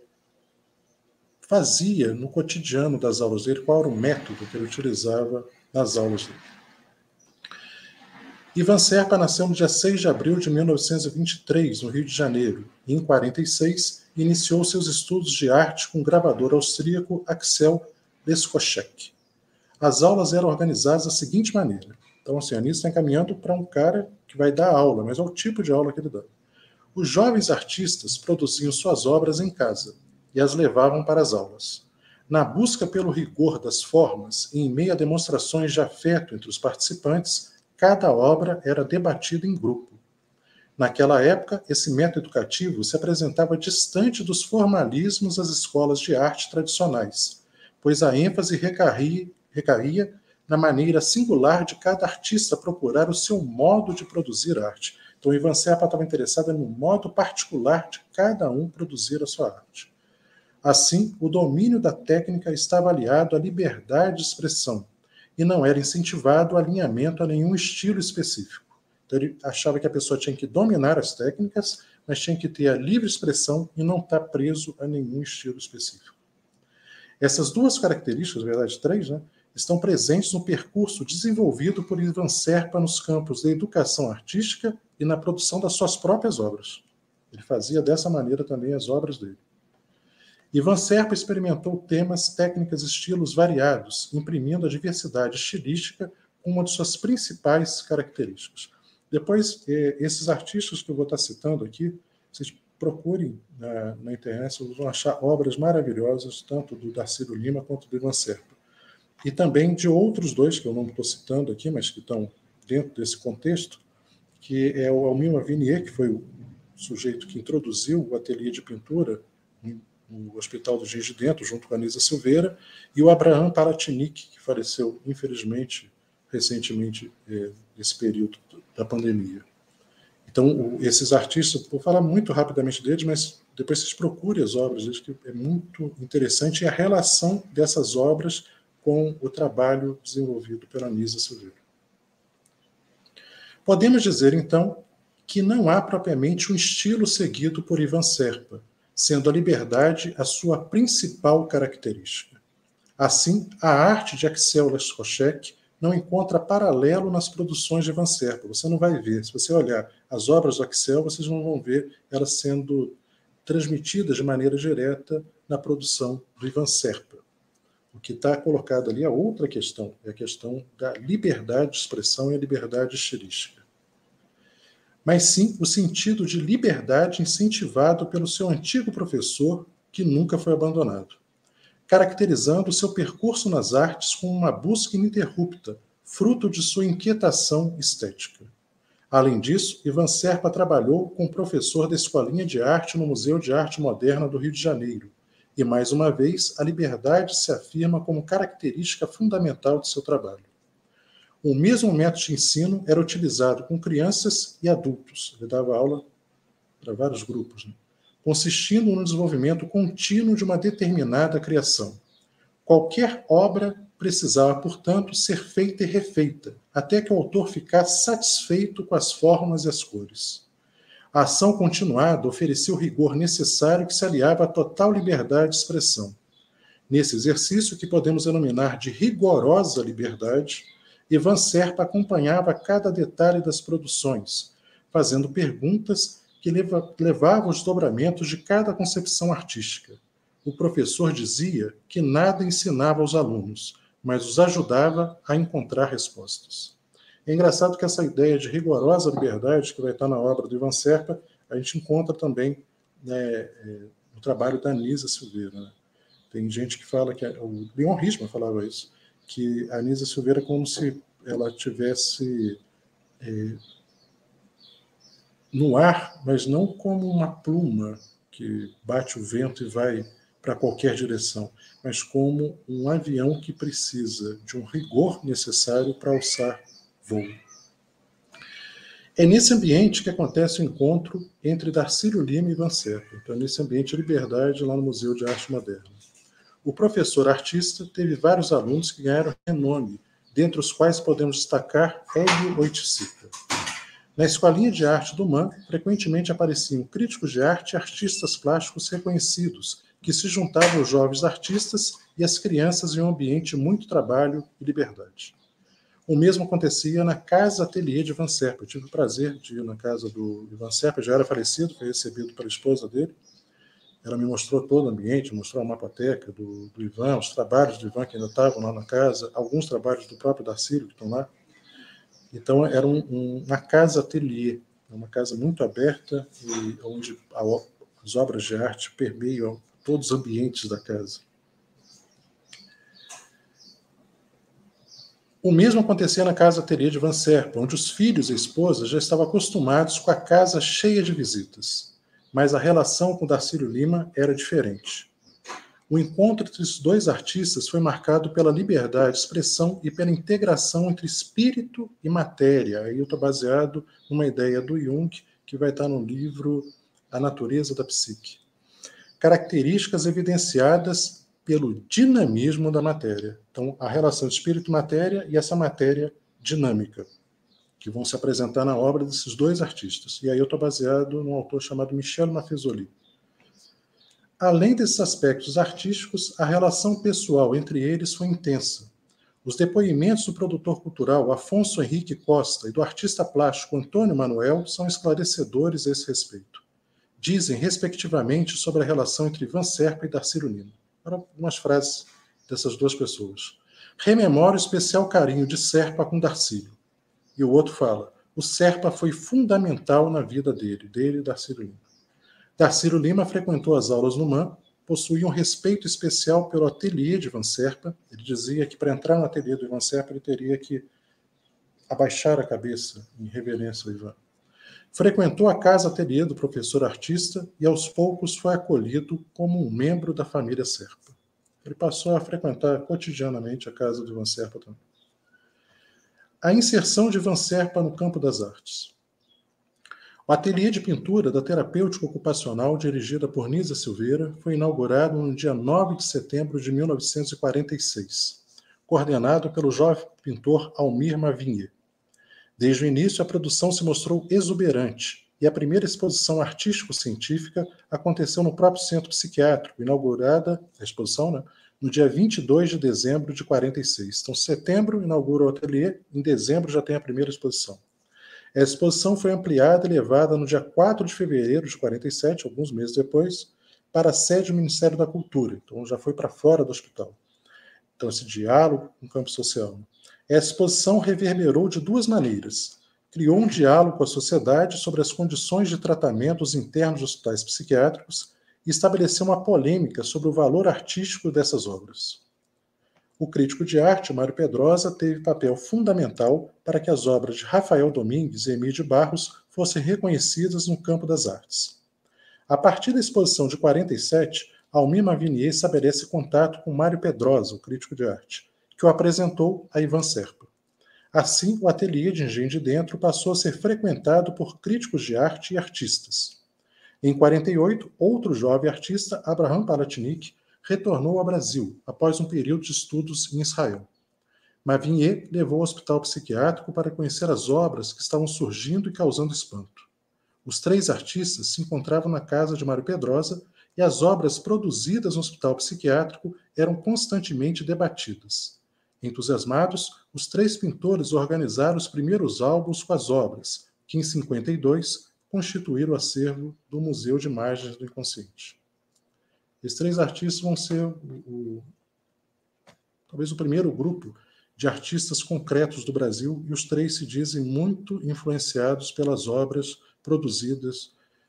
fazia no cotidiano das aulas dele, qual era o método que ele utilizava nas aulas dele. Ivan Serpa nasceu no dia seis de abril de mil novecentos e vinte e três, no Rio de Janeiro, e em quarenta e seis iniciou seus estudos de arte com o gravador austríaco Axel Leskoschek. As aulas eram organizadas da seguinte maneira. Então, assim, a Anísia está encaminhando para um cara que vai dar aula, mas é o tipo de aula que ele dá. Os jovens artistas produziam suas obras em casa e as levavam para as aulas. Na busca pelo rigor das formas e em meio a demonstrações de afeto entre os participantes, cada obra era debatida em grupo. Naquela época, esse método educativo se apresentava distante dos formalismos das escolas de arte tradicionais, pois a ênfase recaía, recaía na maneira singular de cada artista procurar o seu modo de produzir arte. Então, Ivan Serpa estava interessado no modo particular de cada um produzir a sua arte. Assim, o domínio da técnica estava aliado à liberdade de expressão, e não era incentivado o alinhamento a nenhum estilo específico. Então, ele achava que a pessoa tinha que dominar as técnicas, mas tinha que ter a livre expressão e não estar preso a nenhum estilo específico. Essas duas características, na verdade, três, né, estão presentes no percurso desenvolvido por Ivan Serpa nos campos da educação artística e na produção das suas próprias obras. Ele fazia dessa maneira também as obras dele. Ivan Serpa experimentou temas, técnicas e estilos variados, imprimindo a diversidade estilística como uma de suas principais características. Depois, eh, esses artistas que eu vou estar citando aqui, vocês procurem na, na internet, vocês vão achar obras maravilhosas, tanto do Darcílio Lima quanto do Ivan Serpa. E também de outros dois, que eu não estou citando aqui, mas que estão dentro desse contexto, que é o Almir Avinier, que foi o sujeito que introduziu o ateliê de pintura no Hospital do Giz de Dentro, junto com a Anísia Silveira, e o Abraham Paratinic, que faleceu, infelizmente, recentemente, é, nesse período da pandemia. Então, o, esses artistas, vou falar muito rapidamente deles, mas depois vocês procurem as obras deles, que é muito interessante, e a relação dessas obras com o trabalho desenvolvido pela Anísia Silveira. Podemos dizer, então, que não há propriamente um estilo seguido por Ivan Serpa, sendo a liberdade a sua principal característica. Assim, a arte de Axel Leskoschek não encontra paralelo nas produções de Ivan Serpa. Você não vai ver. Se você olhar as obras do Axel, vocês não vão ver elas sendo transmitidas de maneira direta na produção do Ivan Serpa. O que está colocado ali é outra questão, é a questão da liberdade de expressão e a liberdade estilística. Mas sim o sentido de liberdade incentivado pelo seu antigo professor, que nunca foi abandonado, caracterizando o seu percurso nas artes como uma busca ininterrupta, fruto de sua inquietação estética. Além disso, Ivan Serpa trabalhou com o professor da Escolinha de Arte no Museu de Arte Moderna do Rio de Janeiro, e, mais uma vez, a liberdade se afirma como característica fundamental de seu trabalho. O mesmo método de ensino era utilizado com crianças e adultos. Ele dava aula para vários grupos, né? Consistindo no desenvolvimento contínuo de uma determinada criação. Qualquer obra precisava, portanto, ser feita e refeita, até que o autor ficasse satisfeito com as formas e as cores. A ação continuada oferecia o rigor necessário que se aliava à total liberdade de expressão. Nesse exercício, que podemos denominar de rigorosa liberdade, Ivan Serpa acompanhava cada detalhe das produções, fazendo perguntas que levavam aos desdobramentos de cada concepção artística. O professor dizia que nada ensinava aos alunos, mas os ajudava a encontrar respostas. É engraçado que essa ideia de rigorosa liberdade, que vai estar na obra do Ivan Serpa, a gente encontra também, né, no trabalho da Anísia Silveira. Né? Tem gente que fala que... O Leon Hirschman falava isso, que a Anísia Silveira é como se ela tivesse é, no ar, mas não como uma pluma que bate o vento e vai para qualquer direção, mas como um avião que precisa de um rigor necessário para alçar voo. É nesse ambiente que acontece o encontro entre Darcílio Lima e Ivan Serpa. Então, nesse ambiente de liberdade, lá no Museu de Arte Moderna. O professor artista teve vários alunos que ganharam renome, dentre os quais podemos destacar Hélio Oiticica. Na Escolinha de Arte do M A M, frequentemente apareciam críticos de arte e artistas plásticos reconhecidos, que se juntavam aos jovens artistas e às crianças em um ambiente de muito trabalho e liberdade. O mesmo acontecia na Casa Ateliê de Ivan Serpa. Eu tive o prazer de ir na casa do Ivan Serpa, já era falecido, foi recebido pela esposa dele. Ela me mostrou todo o ambiente, mostrou a mapateca do, do Ivan, os trabalhos do Ivan que ainda estavam lá na casa, alguns trabalhos do próprio Darcílio que estão lá. Então, era um, um, uma casa ateliê, uma casa muito aberta, e onde a, as obras de arte permeiam todos os ambientes da casa. O mesmo acontecia na casa ateliê de Ivan Serpa, onde os filhos e a esposa já estavam acostumados com a casa cheia de visitas. Mas a relação com Darcílio Lima era diferente. O encontro entre os dois artistas foi marcado pela liberdade de expressão e pela integração entre espírito e matéria. Aí eu estou baseado numa ideia do Jung, que vai estar no livro A Natureza da Psique. Características evidenciadas pelo dinamismo da matéria. Então, a relação de espírito-matéria e essa matéria dinâmica, que vão se apresentar na obra desses dois artistas. E aí eu estou baseado num autor chamado Michel Maffezoli. Além desses aspectos artísticos, a relação pessoal entre eles foi intensa. Os depoimentos do produtor cultural Afonso Henrique Costa e do artista plástico Antônio Manuel são esclarecedores a esse respeito. Dizem, respectivamente, sobre a relação entre Ivan Serpa e Darcílio Lima. Eram umas frases dessas duas pessoas. Rememora o especial carinho de Serpa com Darcílio. E o outro fala, o Serpa foi fundamental na vida dele, dele e Darcílio Lima. Darcílio Lima frequentou as aulas no M A M, possuía um respeito especial pelo ateliê de Ivan Serpa. Ele dizia que para entrar no ateliê do Ivan Serpa ele teria que abaixar a cabeça em reverência ao Ivan. Frequentou a casa ateliê do professor artista e aos poucos foi acolhido como um membro da família Serpa. Ele passou a frequentar cotidianamente a casa do Ivan Serpa também. A inserção de Ivan Serpa no campo das artes. O ateliê de pintura da terapêutica ocupacional, dirigida por Nisa Silveira, foi inaugurado no dia nove de setembro de mil novecentos e quarenta e seis, coordenado pelo jovem pintor Almir Mavinier. Desde o início, a produção se mostrou exuberante e a primeira exposição artístico-científica aconteceu no próprio centro psiquiátrico, inaugurada, a exposição, né, no dia vinte e dois de dezembro de quarenta e seis. Então, setembro inaugura o ateliê, em dezembro já tem a primeira exposição. A exposição foi ampliada e levada no dia quatro de fevereiro de quarenta e sete, alguns meses depois, para a sede do Ministério da Cultura. Então, já foi para fora do hospital. Então, esse diálogo com o campo social. A exposição reverberou de duas maneiras. Criou um diálogo com a sociedade sobre as condições de tratamentos internos de hospitais psiquiátricos e estabeleceu uma polêmica sobre o valor artístico dessas obras. O crítico de arte, Mário Pedrosa, teve papel fundamental para que as obras de Rafael Domingues e Emílio de Barros fossem reconhecidas no campo das artes. A partir da exposição de quarenta e sete, Almir Mavinier estabelece contato com Mário Pedrosa, o crítico de arte, que o apresentou a Ivan Serpa. Assim, o ateliê de Engenho de Dentro passou a ser frequentado por críticos de arte e artistas. Em quarenta e oito, outro jovem artista, Abraham Palatnik, retornou ao Brasil, após um período de estudos em Israel. Mavinier levou ao hospital psiquiátrico para conhecer as obras que estavam surgindo e causando espanto. Os três artistas se encontravam na casa de Mário Pedrosa e as obras produzidas no hospital psiquiátrico eram constantemente debatidas. Entusiasmados, os três pintores organizaram os primeiros álbuns com as obras, que em cinquenta e dois constituíram o acervo do Museu de Imagens do Inconsciente. Esses três artistas vão ser o, o, talvez o primeiro grupo de artistas concretos do Brasil, e os três se dizem muito influenciados pelas obras produzidas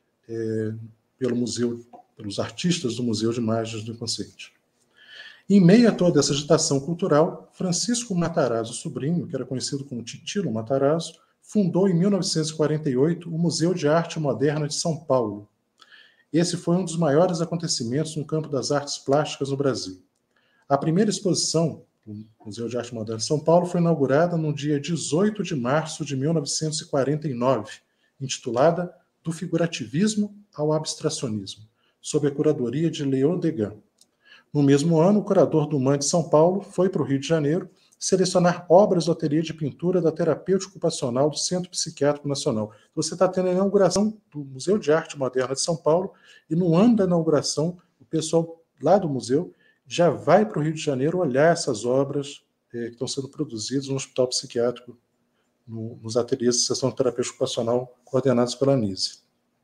é, pelo museu, pelos artistas do Museu de Imagens do Inconsciente. Em meio a toda essa agitação cultural, Francisco Matarazzo Sobrinho, que era conhecido como Titilo Matarazzo, fundou em mil novecentos e quarenta e oito o Museu de Arte Moderna de São Paulo. Esse foi um dos maiores acontecimentos no campo das artes plásticas no Brasil. A primeira exposição do Museu de Arte Moderna de São Paulo foi inaugurada no dia dezoito de março de mil novecentos e quarenta e nove, intitulada Do Figurativismo ao Abstracionismo, sob a curadoria de Léon Degas. No mesmo ano, o curador do M A N de São Paulo foi para o Rio de Janeiro selecionar obras do ateliê de pintura da terapêutica ocupacional do Centro Psiquiátrico Nacional. Você está tendo a inauguração do Museu de Arte Moderna de São Paulo, e no ano da inauguração, o pessoal lá do museu já vai para o Rio de Janeiro olhar essas obras eh, que estão sendo produzidas no Hospital Psiquiátrico, no, nos ateliês de sessão de terapêutica ocupacional coordenados pela Anise.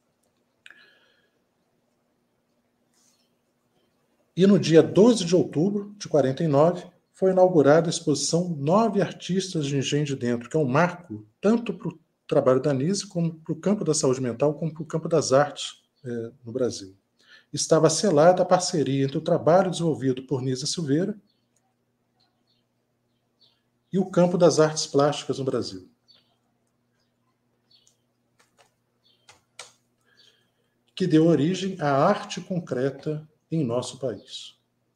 E no dia doze de outubro de quarenta e nove, foi inaugurada a exposição Nove Artistas de Engenho de Dentro, que é um marco tanto para o trabalho da Anise, como para o campo da saúde mental, como para o campo das artes eh, no Brasil. Estava selada a parceria entre o trabalho desenvolvido por Nisa Silveira e o campo das artes plásticas no Brasil. Que deu origem à arte concreta em nosso país.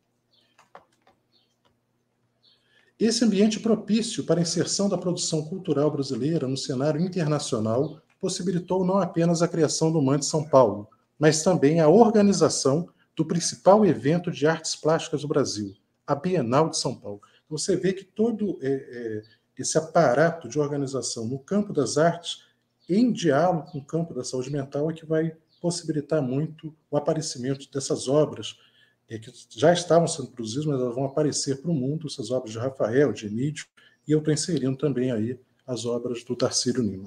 Esse ambiente propício para a inserção da produção cultural brasileira no cenário internacional possibilitou não apenas a criação do M A N de São Paulo, mas também a organização do principal evento de artes plásticas do Brasil, a Bienal de São Paulo. Você vê que todo é, é, esse aparato de organização no campo das artes, em diálogo com o campo da saúde mental, é que vai possibilitar muito o aparecimento dessas obras, é, que já estavam sendo produzidas, mas elas vão aparecer para o mundo, essas obras de Rafael, de Emídio, e eu estou inserindo também aí as obras do Darcílio Lima.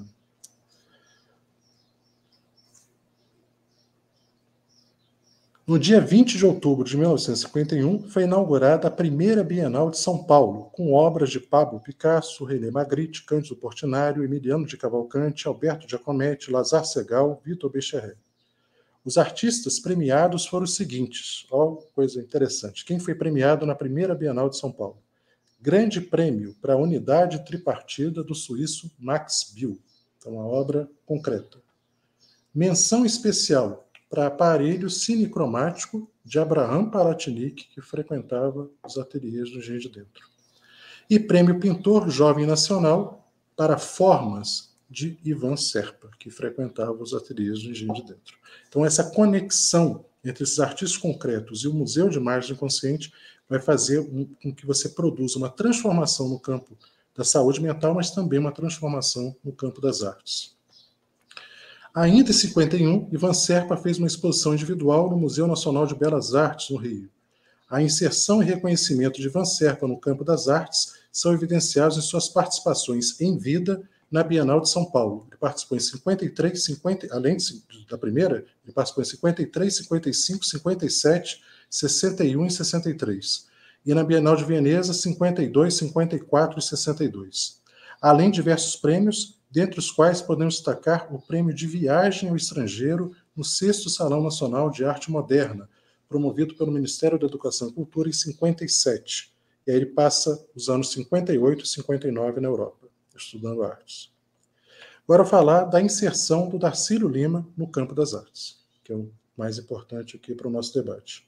No dia vinte de outubro de mil novecentos e cinquenta e um, foi inaugurada a primeira Bienal de São Paulo, com obras de Pablo Picasso, René Magritte, Cândido Portinari, Emiliano de Cavalcanti, Alberto Giacometti, Lazar Segal, Vitor Becherré. Os artistas premiados foram os seguintes. Olha que coisa interessante. Quem foi premiado na primeira Bienal de São Paulo? Grande prêmio para a unidade tripartida do suíço Max Bill. Então, uma obra concreta. Menção especial para aparelho cinecromático de Abraham Palatinic, que frequentava os ateliês do Engenho de Dentro. E prêmio Pintor Jovem Nacional para formas de Ivan Serpa, que frequentava os ateliês do Engenho de Dentro. Então, essa conexão entre esses artistas concretos e o Museu de Imagem Consciente vai fazer com que você produza uma transformação no campo da saúde mental, mas também uma transformação no campo das artes. Ainda em cinquenta e um, Ivan Serpa fez uma exposição individual no Museu Nacional de Belas Artes, no Rio. A inserção e reconhecimento de Ivan Serpa no campo das artes são evidenciados em suas participações em vida na Bienal de São Paulo. Ele participou em cinquenta e três, cinquenta, além da primeira, ele participou em cinquenta e três, cinquenta e cinco, cinquenta e sete, sessenta e um e sessenta e três. E na Bienal de Veneza, cinquenta e dois, cinquenta e quatro e sessenta e dois. Além de diversos prêmios, dentre os quais podemos destacar o Prêmio de Viagem ao Estrangeiro no sexto Salão Nacional de Arte Moderna, promovido pelo Ministério da Educação e Cultura em cinquenta e sete. E aí ele passa os anos cinquenta e oito e cinquenta e nove na Europa, estudando artes. Agora eu vou falar da inserção do Darcílio Lima no campo das artes, que é o mais importante aqui para o nosso debate.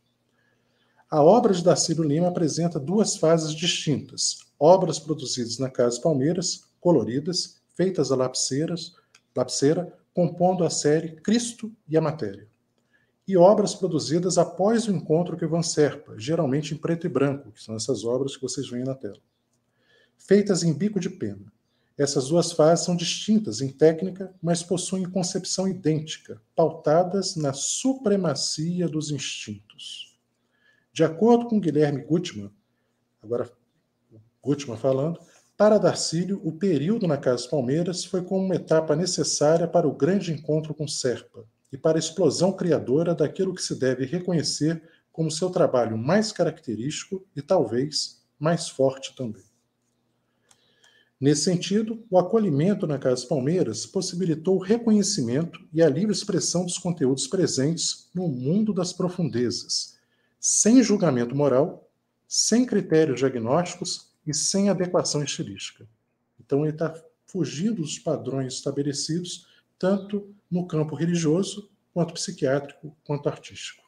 A obra de Darcílio Lima apresenta duas fases distintas. Obras produzidas na Casa Palmeiras, coloridas, feitas a lapiceiras, lapiceira, compondo a série Cristo e a Matéria. E obras produzidas após o encontro com Ivan Serpa, geralmente em preto e branco, que são essas obras que vocês veem na tela. Feitas em bico de pena. Essas duas fases são distintas em técnica, mas possuem concepção idêntica, pautadas na supremacia dos instintos. De acordo com Guilherme Gutmann, agora Gutmann falando, para Darcílio, o período na Casa Palmeiras foi como uma etapa necessária para o grande encontro com Serpa e para a explosão criadora daquilo que se deve reconhecer como seu trabalho mais característico e, talvez, mais forte também. Nesse sentido, o acolhimento na Casa Palmeiras possibilitou o reconhecimento e a livre expressão dos conteúdos presentes no mundo das profundezas, sem julgamento moral, sem critérios diagnósticos e sem adequação estilística. Então ele está fugindo dos padrões estabelecidos, tanto no campo religioso quanto psiquiátrico quanto artístico.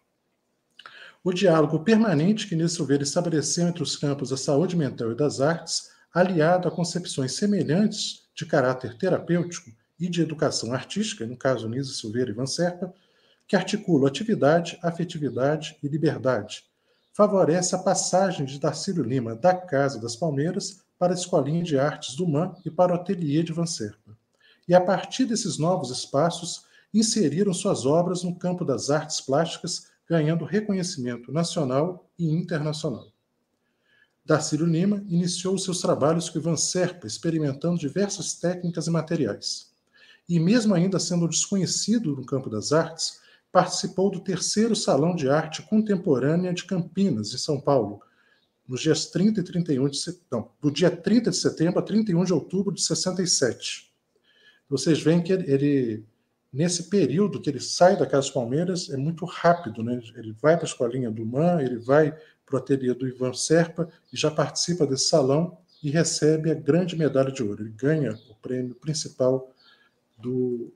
O diálogo permanente que Nilo Silveira estabeleceu entre os campos da saúde mental e das artes, aliado a concepções semelhantes de caráter terapêutico e de educação artística, no caso Nilo Silveira e Ivan Serpa, que articulam atividade, afetividade e liberdade, favorece a passagem de Darcílio Lima da Casa das Palmeiras para a Escolinha de Artes do M A M e para o ateliê de Ivan Serpa. E a partir desses novos espaços, inseriram suas obras no campo das artes plásticas, ganhando reconhecimento nacional e internacional. Darcílio Lima iniciou seus trabalhos com Ivan Serpa, experimentando diversas técnicas e materiais. E mesmo ainda sendo desconhecido no campo das artes, participou do terceiro Salão de Arte Contemporânea de Campinas, em São Paulo, nos dias trinta e trinta e um de setembro, do dia trinta de setembro a trinta e um de outubro de sessenta e sete. Vocês veem que ele, ele nesse período que ele sai da Casa dos Palmeiras, é muito rápido, né? Ele vai para a escolinha do M A M, ele vai para o ateliê do Ivan Serpa e já participa desse salão e recebe a grande medalha de ouro. Ele ganha o prêmio principal do,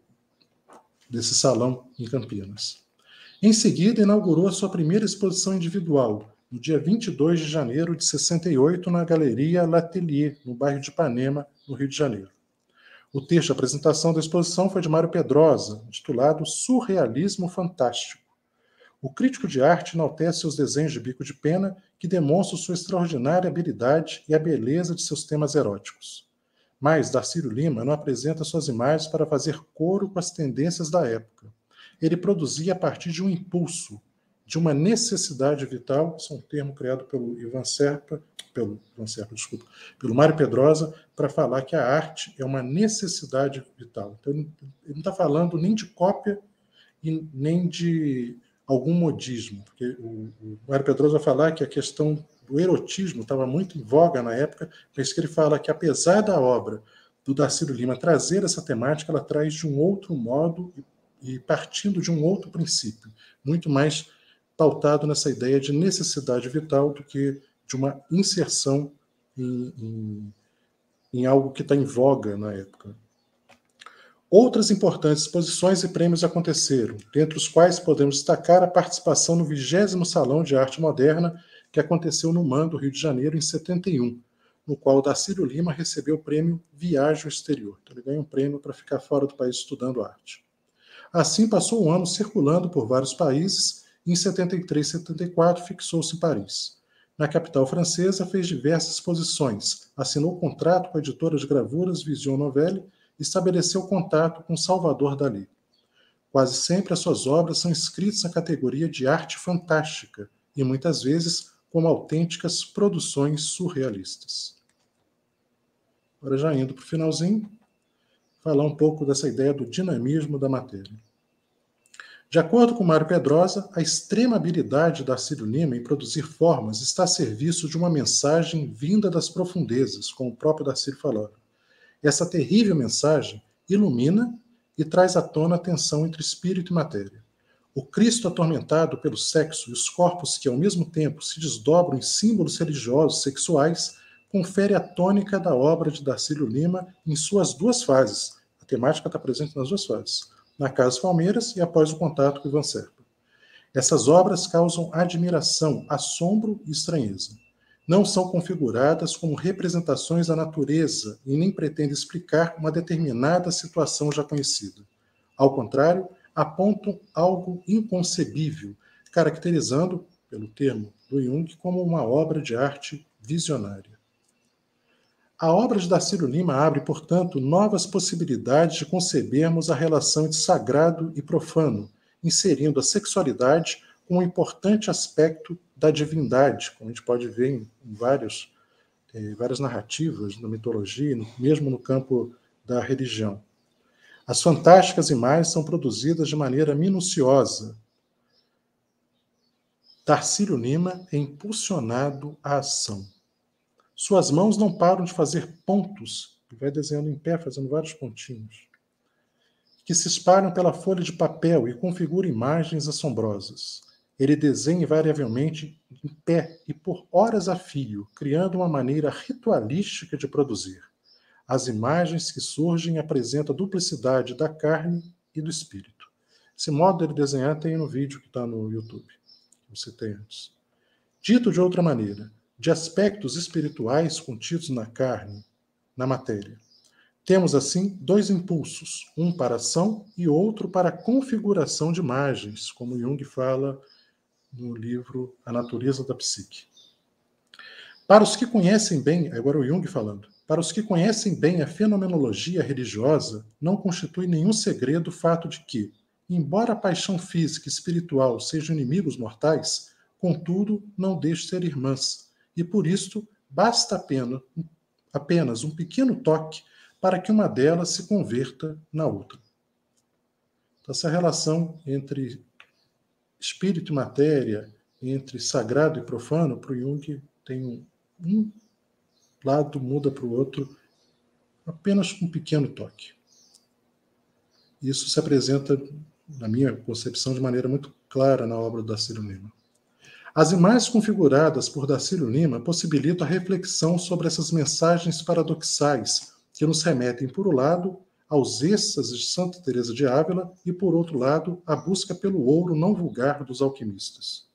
desse salão em Campinas. Em seguida, inaugurou a sua primeira exposição individual, no dia vinte e dois de janeiro de sessenta e oito, na Galeria L'Atelier, no bairro de Ipanema, no Rio de Janeiro. O texto de apresentação da exposição foi de Mário Pedrosa, intitulado Surrealismo Fantástico. O crítico de arte enaltece seus desenhos de bico de pena, que demonstram sua extraordinária habilidade e a beleza de seus temas eróticos. Mas Darcílio Lima não apresenta suas imagens para fazer coro com as tendências da época. Ele produzia a partir de um impulso, de uma necessidade vital, isso é um termo criado pelo Ivan Serpa, pelo, Ivan Serpa, desculpa, pelo Mário Pedrosa, para falar que a arte é uma necessidade vital. Então, ele não está falando nem de cópia e nem de algum modismo, porque o, o Mário Pedrosa vai falar que a questão do erotismo estava muito em voga na época, mas que ele fala que, apesar da obra do Darcílio Lima trazer essa temática, ela traz de um outro modo e, e partindo de um outro princípio, muito mais pautado nessa ideia de necessidade vital do que de uma inserção em, em, em algo que está em voga na época. Outras importantes exposições e prêmios aconteceram, dentre os quais podemos destacar a participação no vigésimo Salão de Arte Moderna, que aconteceu no M A M do Rio de Janeiro em setenta e um, no qual Darcílio Lima recebeu o prêmio Viagem ao Exterior. Então, ele ganha um prêmio para ficar fora do país estudando arte. Assim, passou um ano circulando por vários países e em setenta e três e setenta e quatro fixou-se em Paris. Na capital francesa, fez diversas exposições, assinou contrato com a editora de gravuras Vision Nouvelle e estabeleceu contato com Salvador Dalí. Quase sempre as suas obras são inscritas na categoria de arte fantástica e muitas vezes como autênticas produções surrealistas. Agora, já indo para o finalzinho, falar um pouco dessa ideia do dinamismo da matéria. De acordo com Mário Pedrosa, a extrema habilidade de Darcílio Lima em produzir formas está a serviço de uma mensagem vinda das profundezas, como o próprio Darcílio falava. Essa terrível mensagem ilumina e traz à tona a tensão entre espírito e matéria. O Cristo atormentado pelo sexo e os corpos que, ao mesmo tempo, se desdobram em símbolos religiosos sexuais, confere a tônica da obra de Darcílio Lima em suas duas fases. A temática está presente nas duas fases, na Casa dos Palmeiras e após o contato com Ivan Serpa. Essas obras causam admiração, assombro e estranheza. Não são configuradas como representações da natureza e nem pretendem explicar uma determinada situação já conhecida. Ao contrário, apontam algo inconcebível, caracterizando, pelo termo do Jung, como uma obra de arte visionária. A obra de Darcílio Lima abre, portanto, novas possibilidades de concebermos a relação de sagrado e profano, inserindo a sexualidade como um importante aspecto da divindade, como a gente pode ver em vários, eh, várias narrativas na mitologia, mesmo no campo da religião. As fantásticas imagens são produzidas de maneira minuciosa. Darcílio Lima é impulsionado à ação. Suas mãos não param de fazer pontos, ele vai desenhando em pé, fazendo vários pontinhos, que se espalham pela folha de papel e configuram imagens assombrosas. Ele desenha invariavelmente em pé e por horas a fio, criando uma maneira ritualística de produzir. As imagens que surgem apresentam a duplicidade da carne e do espírito. Esse modo dele desenhar tem no vídeo que está no YouTube, que eu citei antes. Dito de outra maneira, de aspectos espirituais contidos na carne, na matéria. Temos, assim, dois impulsos, um para a ação e outro para a configuração de imagens, como Jung fala no livro A Natureza da Psique. Para os que conhecem bem, agora o Jung falando, para os que conhecem bem a fenomenologia religiosa, não constitui nenhum segredo o fato de que, embora a paixão física e espiritual sejam inimigos mortais, contudo, não deixam de ser irmãs, e por isto basta apenas, apenas um pequeno toque para que uma delas se converta na outra. Então, essa relação entre espírito e matéria, entre sagrado e profano, para o Jung tem um, um lado muda para o outro apenas com um pequeno toque. Isso se apresenta, na minha concepção, de maneira muito clara na obra do Darcílio Lima. As imagens configuradas por Darcílio Lima possibilitam a reflexão sobre essas mensagens paradoxais que nos remetem, por um lado, aos êxtases de Santa Teresa de Ávila e, por outro lado, à busca pelo ouro não vulgar dos alquimistas.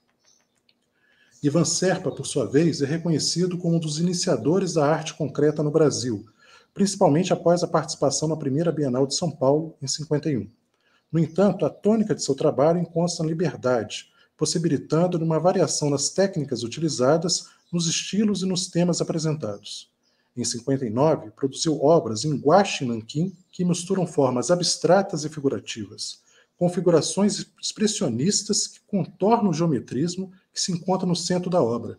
Ivan Serpa, por sua vez, é reconhecido como um dos iniciadores da arte concreta no Brasil, principalmente após a participação na primeira Bienal de São Paulo, em cinquenta e um. No entanto, a tônica de seu trabalho encontra na liberdade, possibilitando uma variação nas técnicas utilizadas, nos estilos e nos temas apresentados. Em cinquenta e nove, produziu obras em guache e nanquim que misturam formas abstratas e figurativas, configurações expressionistas que contornam o geometrismo que se encontra no centro da obra.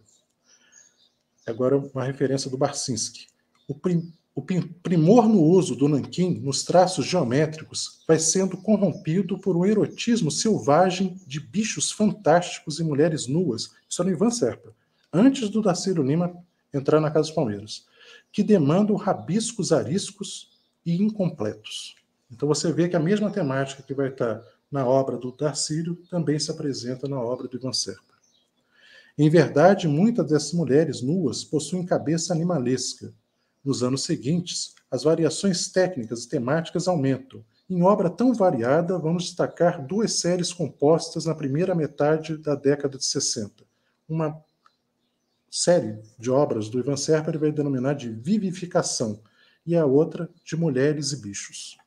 Agora, uma referência do Barsinski. O, prim, o primor no uso do nanquim nos traços geométricos vai sendo corrompido por um erotismo selvagem de bichos fantásticos e mulheres nuas, isso é no Ivan Serpa, antes do Darcílio Lima entrar na Casa dos Palmeiras, que demandam rabiscos ariscos e incompletos. Então você vê que a mesma temática que vai estar na obra do Darcílio também se apresenta na obra do Ivan Serpa. Em verdade, muitas dessas mulheres nuas possuem cabeça animalesca. Nos anos seguintes, as variações técnicas e temáticas aumentam. Em obra tão variada, vamos destacar duas séries compostas na primeira metade da década de sessenta. Uma série de obras do Ivan Serpa ele vai denominar de Vivificação, e a outra de Mulheres e Bichos.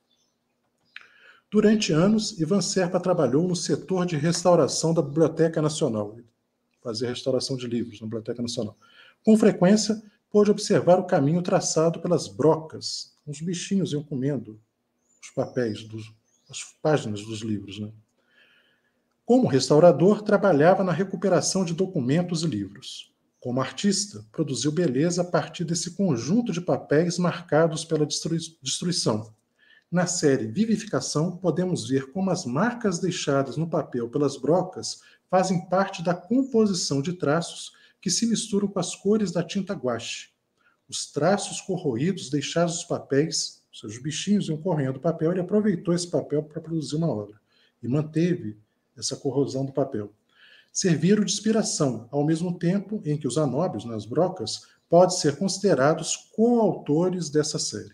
Durante anos, Ivan Serpa trabalhou no setor de restauração da Biblioteca Nacional, fazia restauração de livros na Biblioteca Nacional. Com frequência, pôde observar o caminho traçado pelas brocas, uns bichinhos iam comendo os papéis, dos, as páginas dos livros, né? Como restaurador, trabalhava na recuperação de documentos e livros. Como artista, produziu beleza a partir desse conjunto de papéis marcados pela destruição. Na série Vivificação, podemos ver como as marcas deixadas no papel pelas brocas fazem parte da composição de traços que se misturam com as cores da tinta guache. Os traços corroídos deixados nos papéis, ou seja, os bichinhos iam correndo o papel, ele aproveitou esse papel para produzir uma obra e manteve essa corrosão do papel. Serviram de inspiração, ao mesmo tempo em que os anóbios, nas brocas, podem ser considerados coautores dessa série.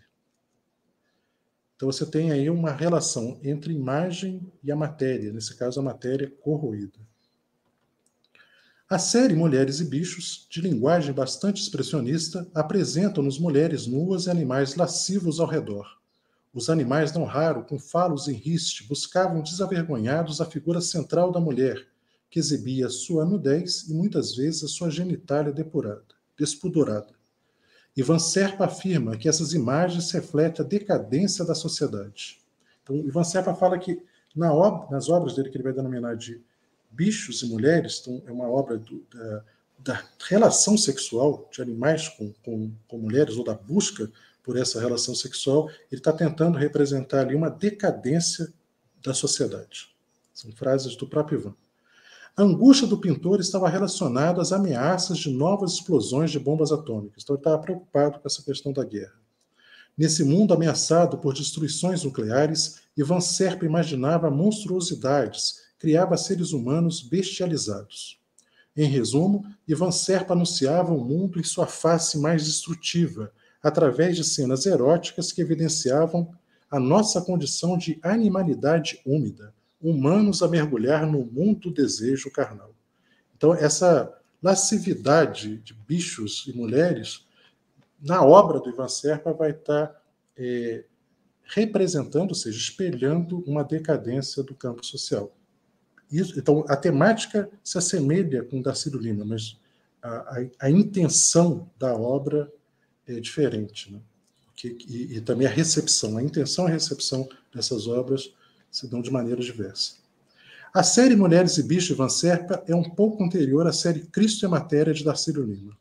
Então você tem aí uma relação entre imagem e a matéria, nesse caso a matéria corroída. A série Mulheres e Bichos, de linguagem bastante expressionista, apresenta-nos mulheres nuas e animais lascivos ao redor. Os animais, não raro, com falos em riste, buscavam desavergonhados a figura central da mulher, que exibia sua nudez e muitas vezes a sua genitália depurada, despudorada. Ivan Serpa afirma que essas imagens refletem a decadência da sociedade. Então, Ivan Serpa fala que na ob- nas obras dele, que ele vai denominar de Bichos e Mulheres, então é uma obra do, da, da relação sexual de animais com, com, com mulheres, ou da busca por essa relação sexual, ele está tentando representar ali uma decadência da sociedade. São frases do próprio Ivan. A angústia do pintor estava relacionada às ameaças de novas explosões de bombas atômicas. Então ele estava preocupado com essa questão da guerra. Nesse mundo ameaçado por destruições nucleares, Ivan Serpa imaginava monstruosidades, criava seres humanos bestializados. Em resumo, Ivan Serpa anunciava o mundo em sua face mais destrutiva, através de cenas eróticas que evidenciavam a nossa condição de animalidade úmida, humanos a mergulhar no mundo do desejo carnal. Então, essa lascividade de bichos e mulheres, na obra do Ivan Serpa, vai estar é, representando, ou seja, espelhando uma decadência do campo social. Isso, então, a temática se assemelha com Darcílio Lima, mas a, a, a intenção da obra é diferente, né? Que, e, e também a recepção, a intenção e a recepção dessas obras se dão de maneira diversa. A série Mulheres e Bichos de Ivan Serpa é um pouco anterior à série Cristo e a Matéria de Darcílio Lima.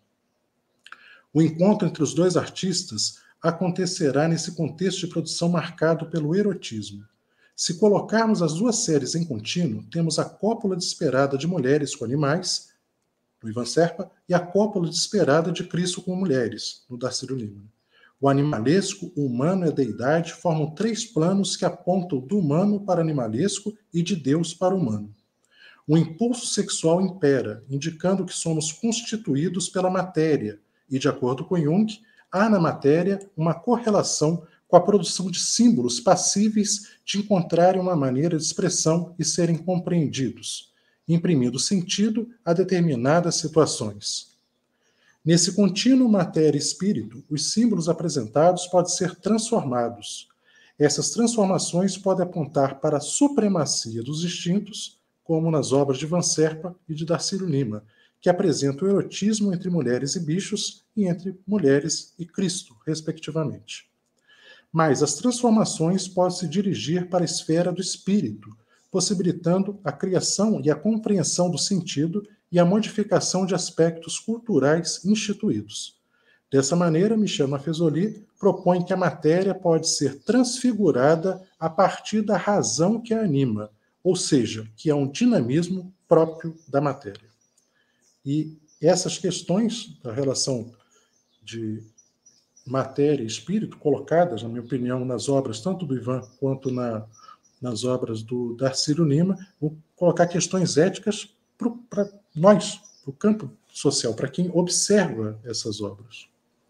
O encontro entre os dois artistas acontecerá nesse contexto de produção marcado pelo erotismo. Se colocarmos as duas séries em contínuo, temos a cópula desesperada de Mulheres com Animais, do Ivan Serpa, e a cópula desesperada de Cristo com Mulheres, do Darcílio Lima. O animalesco, o humano e a deidade formam três planos que apontam do humano para o animalesco e de Deus para o humano. O impulso sexual impera, indicando que somos constituídos pela matéria, e, de acordo com Jung, há na matéria uma correlação com a produção de símbolos passíveis de encontrarem uma maneira de expressão e serem compreendidos, imprimindo sentido a determinadas situações. Nesse contínuo matéria e espírito, os símbolos apresentados podem ser transformados. Essas transformações podem apontar para a supremacia dos instintos, como nas obras de Ivan Serpa e de Darcílio Lima, que apresentam o erotismo entre mulheres e bichos e entre mulheres e Cristo, respectivamente. Mas as transformações podem se dirigir para a esfera do espírito, possibilitando a criação e a compreensão do sentido e a modificação de aspectos culturais instituídos. Dessa maneira, Michel Maffezoli propõe que a matéria pode ser transfigurada a partir da razão que a anima, ou seja, que é um dinamismo próprio da matéria. E essas questões da relação de matéria e espírito, colocadas, na minha opinião, nas obras tanto do Ivan quanto na, nas obras do Darcílio Lima, vou colocar questões éticas para nós, para o campo social, para quem observa essas obras.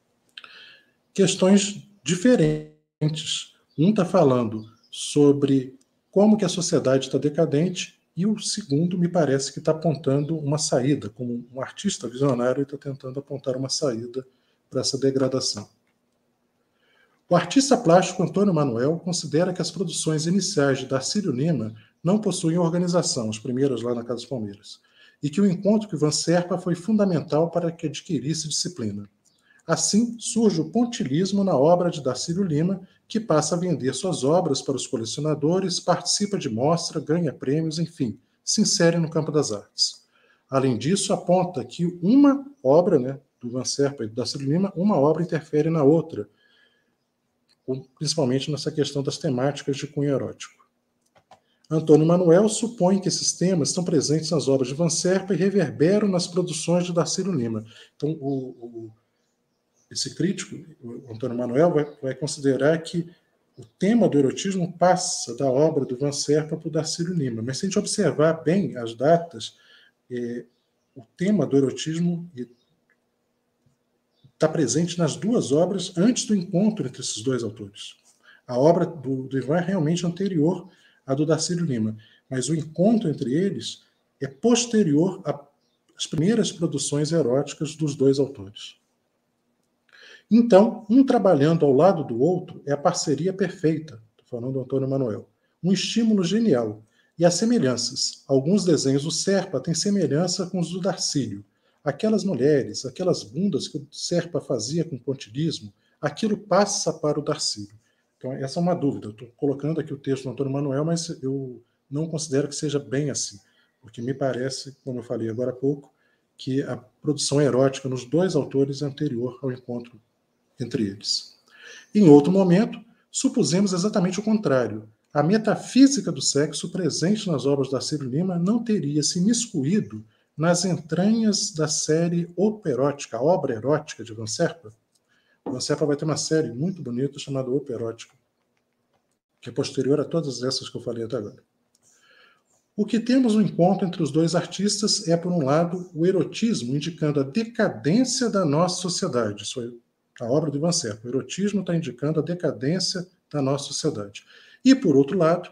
Questões diferentes. Um está falando sobre como que a sociedade está decadente e o segundo me parece que está apontando uma saída, como um artista visionário está tentando apontar uma saída para essa degradação. O artista plástico Antônio Manuel considera que as produções iniciais de Darcílio Lima não possuíam organização, as primeiras lá na Casa das Palmeiras, e que o encontro com Ivan Serpa foi fundamental para que adquirisse disciplina. Assim, surge o pontilhismo na obra de Darcílio Lima, que passa a vender suas obras para os colecionadores, participa de mostra, ganha prêmios, enfim, se insere no campo das artes. Além disso, aponta que uma obra, né, do Ivan Serpa e do Darcílio Lima, uma obra interfere na outra, principalmente nessa questão das temáticas de cunho erótico. Antônio Manuel supõe que esses temas estão presentes nas obras de Ivan Serpa e reverberam nas produções de Darcílio Lima. Então, o, o, esse crítico, o Antônio Manuel, vai, vai considerar que o tema do erotismo passa da obra do Ivan Serpa para o Darcílio Lima. Mas se a gente observar bem as datas, é, o tema do erotismo está presente nas duas obras antes do encontro entre esses dois autores. A obra do, do Ivan é realmente anterior à do Darcílio Lima, mas o encontro entre eles é posterior às primeiras produções eróticas dos dois autores. Então, um trabalhando ao lado do outro é a parceria perfeita, estou falando do Antônio Manuel, um estímulo genial. E as semelhanças. Alguns desenhos do Serpa têm semelhança com os do Darcílio. Aquelas mulheres, aquelas bundas que o Serpa fazia com pontilhismo, aquilo passa para o Darcílio. Então, essa é uma dúvida. Eu estou colocando aqui o texto do Antônio Manuel, mas eu não considero que seja bem assim, porque me parece, como eu falei agora há pouco, que a produção erótica nos dois autores é anterior ao encontro entre eles. Em outro momento, supusemos exatamente o contrário. A metafísica do sexo presente nas obras da Darcílio Lima não teria se imiscuído nas entranhas da série operótica, a obra erótica de Ivan Serpa. Ivan Serpa vai ter uma série muito bonita chamada Operótica, que é posterior a todas essas que eu falei até agora. O que temos no encontro entre os dois artistas é, por um lado, o erotismo, indicando a decadência da nossa sociedade. Isso é a obra do Ivan Serpa. O erotismo está indicando a decadência da nossa sociedade. E, por outro lado,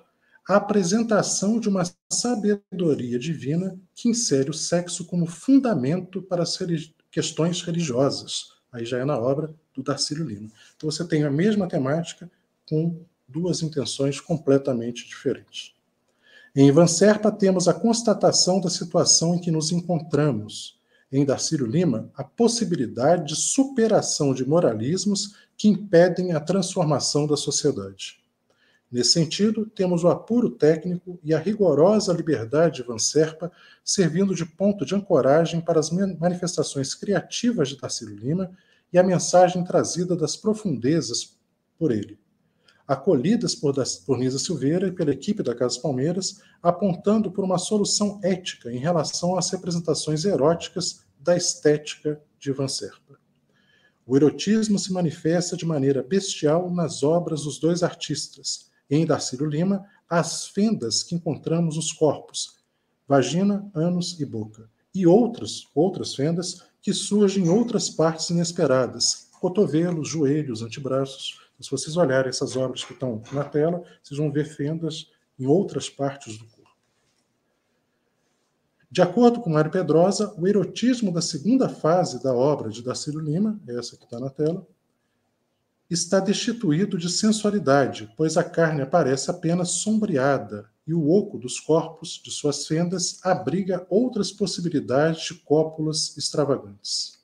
a apresentação de uma sabedoria divina que insere o sexo como fundamento para as questões religiosas. Aí já é na obra do Darcílio Lima. Então você tem a mesma temática com duas intenções completamente diferentes. Em Ivan Serpa temos a constatação da situação em que nos encontramos. Em Darcílio Lima, a possibilidade de superação de moralismos que impedem a transformação da sociedade. Nesse sentido, temos o apuro técnico e a rigorosa liberdade de Ivan Serpa servindo de ponto de ancoragem para as manifestações criativas de Darcílio Lima e a mensagem trazida das profundezas por ele, acolhidas por, por Nisa Silveira e pela equipe da Casa Palmeiras, apontando por uma solução ética em relação às representações eróticas da estética de Ivan Serpa. O erotismo se manifesta de maneira bestial nas obras dos dois artistas. Em Darcílio Lima, as fendas que encontramos nos corpos, vagina, ânus e boca, e outras, outras fendas que surgem em outras partes inesperadas, cotovelos, joelhos, antebraços. Se vocês olharem essas obras que estão na tela, vocês vão ver fendas em outras partes do corpo. De acordo com Mário Pedrosa, o erotismo da segunda fase da obra de Darcílio Lima, essa que está na tela, está destituído de sensualidade, pois a carne aparece apenas sombreada e o oco dos corpos de suas fendas abriga outras possibilidades de cópulas extravagantes.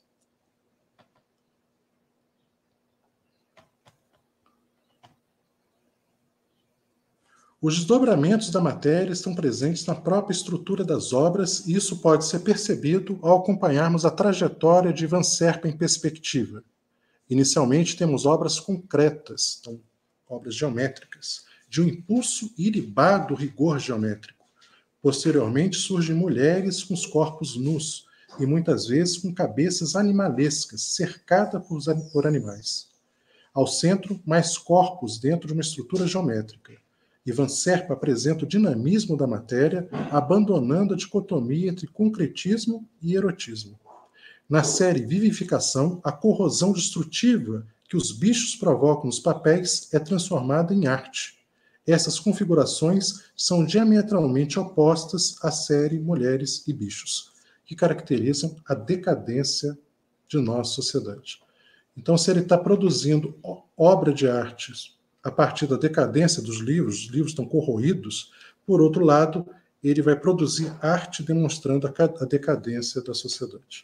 Os desdobramentos da matéria estão presentes na própria estrutura das obras e isso pode ser percebido ao acompanharmos a trajetória de Ivan Serpa em perspectiva. Inicialmente temos obras concretas, então, obras geométricas, de um impulso ilibado rigor geométrico. Posteriormente surgem mulheres com os corpos nus e muitas vezes com cabeças animalescas, cercadas por, por animais. Ao centro, mais corpos dentro de uma estrutura geométrica. Ivan Serpa apresenta o dinamismo da matéria, abandonando a dicotomia entre concretismo e erotismo. Na série Vivificação, a corrosão destrutiva que os bichos provocam nos papéis é transformada em arte. Essas configurações são diametralmente opostas à série Mulheres e Bichos, que caracterizam a decadência de nossa sociedade. Então, se ele está produzindo obra de artes a partir da decadência dos livros, os livros estão corroídos, por outro lado, ele vai produzir arte demonstrando a decadência da sociedade.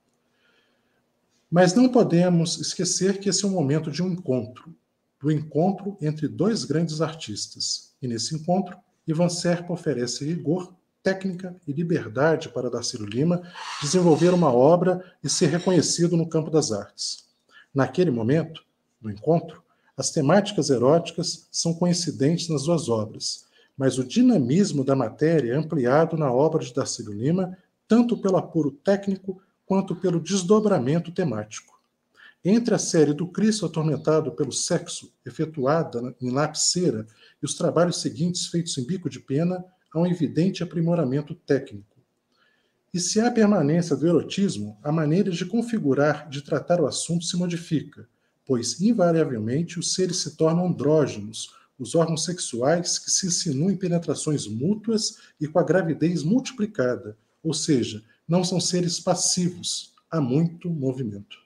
Mas não podemos esquecer que esse é um momento de um encontro, do encontro entre dois grandes artistas. E nesse encontro, Ivan Serpa oferece rigor, técnica e liberdade para Darcílio Lima desenvolver uma obra e ser reconhecido no campo das artes. Naquele momento, no encontro, as temáticas eróticas são coincidentes nas duas obras, mas o dinamismo da matéria é ampliado na obra de Darcílio Lima, tanto pelo apuro técnico quanto pelo desdobramento temático. Entre a série do Cristo atormentado pelo sexo, efetuada em lapiseira, e os trabalhos seguintes feitos em bico de pena, há um evidente aprimoramento técnico. E se há permanência do erotismo, a maneira de configurar, de tratar o assunto se modifica, pois, invariavelmente, os seres se tornam andrógenos, os órgãos sexuais que se insinuam em penetrações mútuas e com a gravidez multiplicada, ou seja, não são seres passivos, há muito movimento.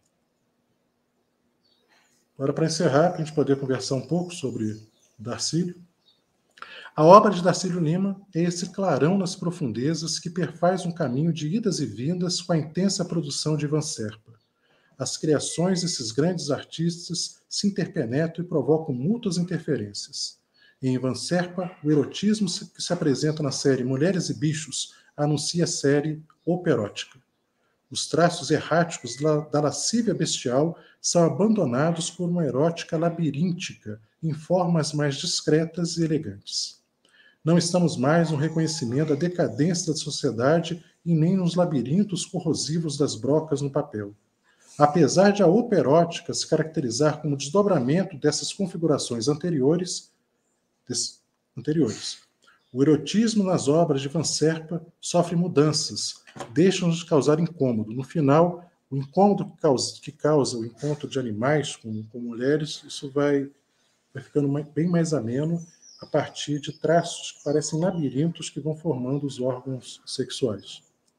Agora, para encerrar, para a gente poder conversar um pouco sobre Darcílio, a obra de Darcílio Lima é esse clarão nas profundezas que perfaz um caminho de idas e vindas com a intensa produção de Ivan Serpa. As criações desses grandes artistas se interpenetram e provocam mútuas interferências. Em Ivan Serpa, o erotismo que se apresenta na série Mulheres e Bichos anuncia a série operótica. Os traços erráticos da lascívia bestial são abandonados por uma erótica labiríntica em formas mais discretas e elegantes. Não estamos mais no reconhecimento da decadência da sociedade e nem nos labirintos corrosivos das brocas no papel. Apesar de a operótica se caracterizar como desdobramento dessas configurações anteriores, des, anteriores, o erotismo nas obras de Ivan Serpa sofre mudanças, deixam-nos de causar incômodo. No final, o incômodo que causa, que causa o encontro de animais com, com mulheres, isso vai, vai ficando mais, bem mais ameno a partir de traços que parecem labirintos que vão formando os órgãos sexuais.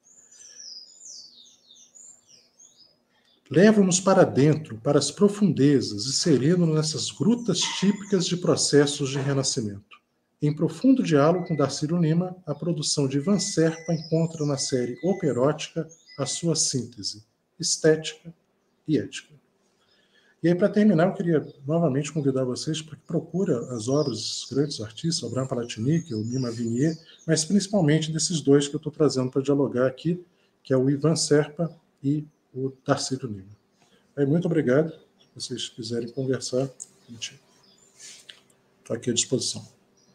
Leva-nos para dentro, para as profundezas, inserindo-nos nessas grutas típicas de processos de renascimento. Em profundo diálogo com Darcílio Lima, a produção de Ivan Serpa encontra na série operótica a sua síntese estética e ética. E aí, para terminar, eu queria novamente convidar vocês para que procurem as obras dos grandes artistas, Abraham Palatinic, o Mima Vinier, mas principalmente desses dois que eu estou trazendo para dialogar aqui, que é o Ivan Serpa e o Darcílio Lima. Aí, muito obrigado. Se vocês quiserem conversar, a gente está aqui à disposição.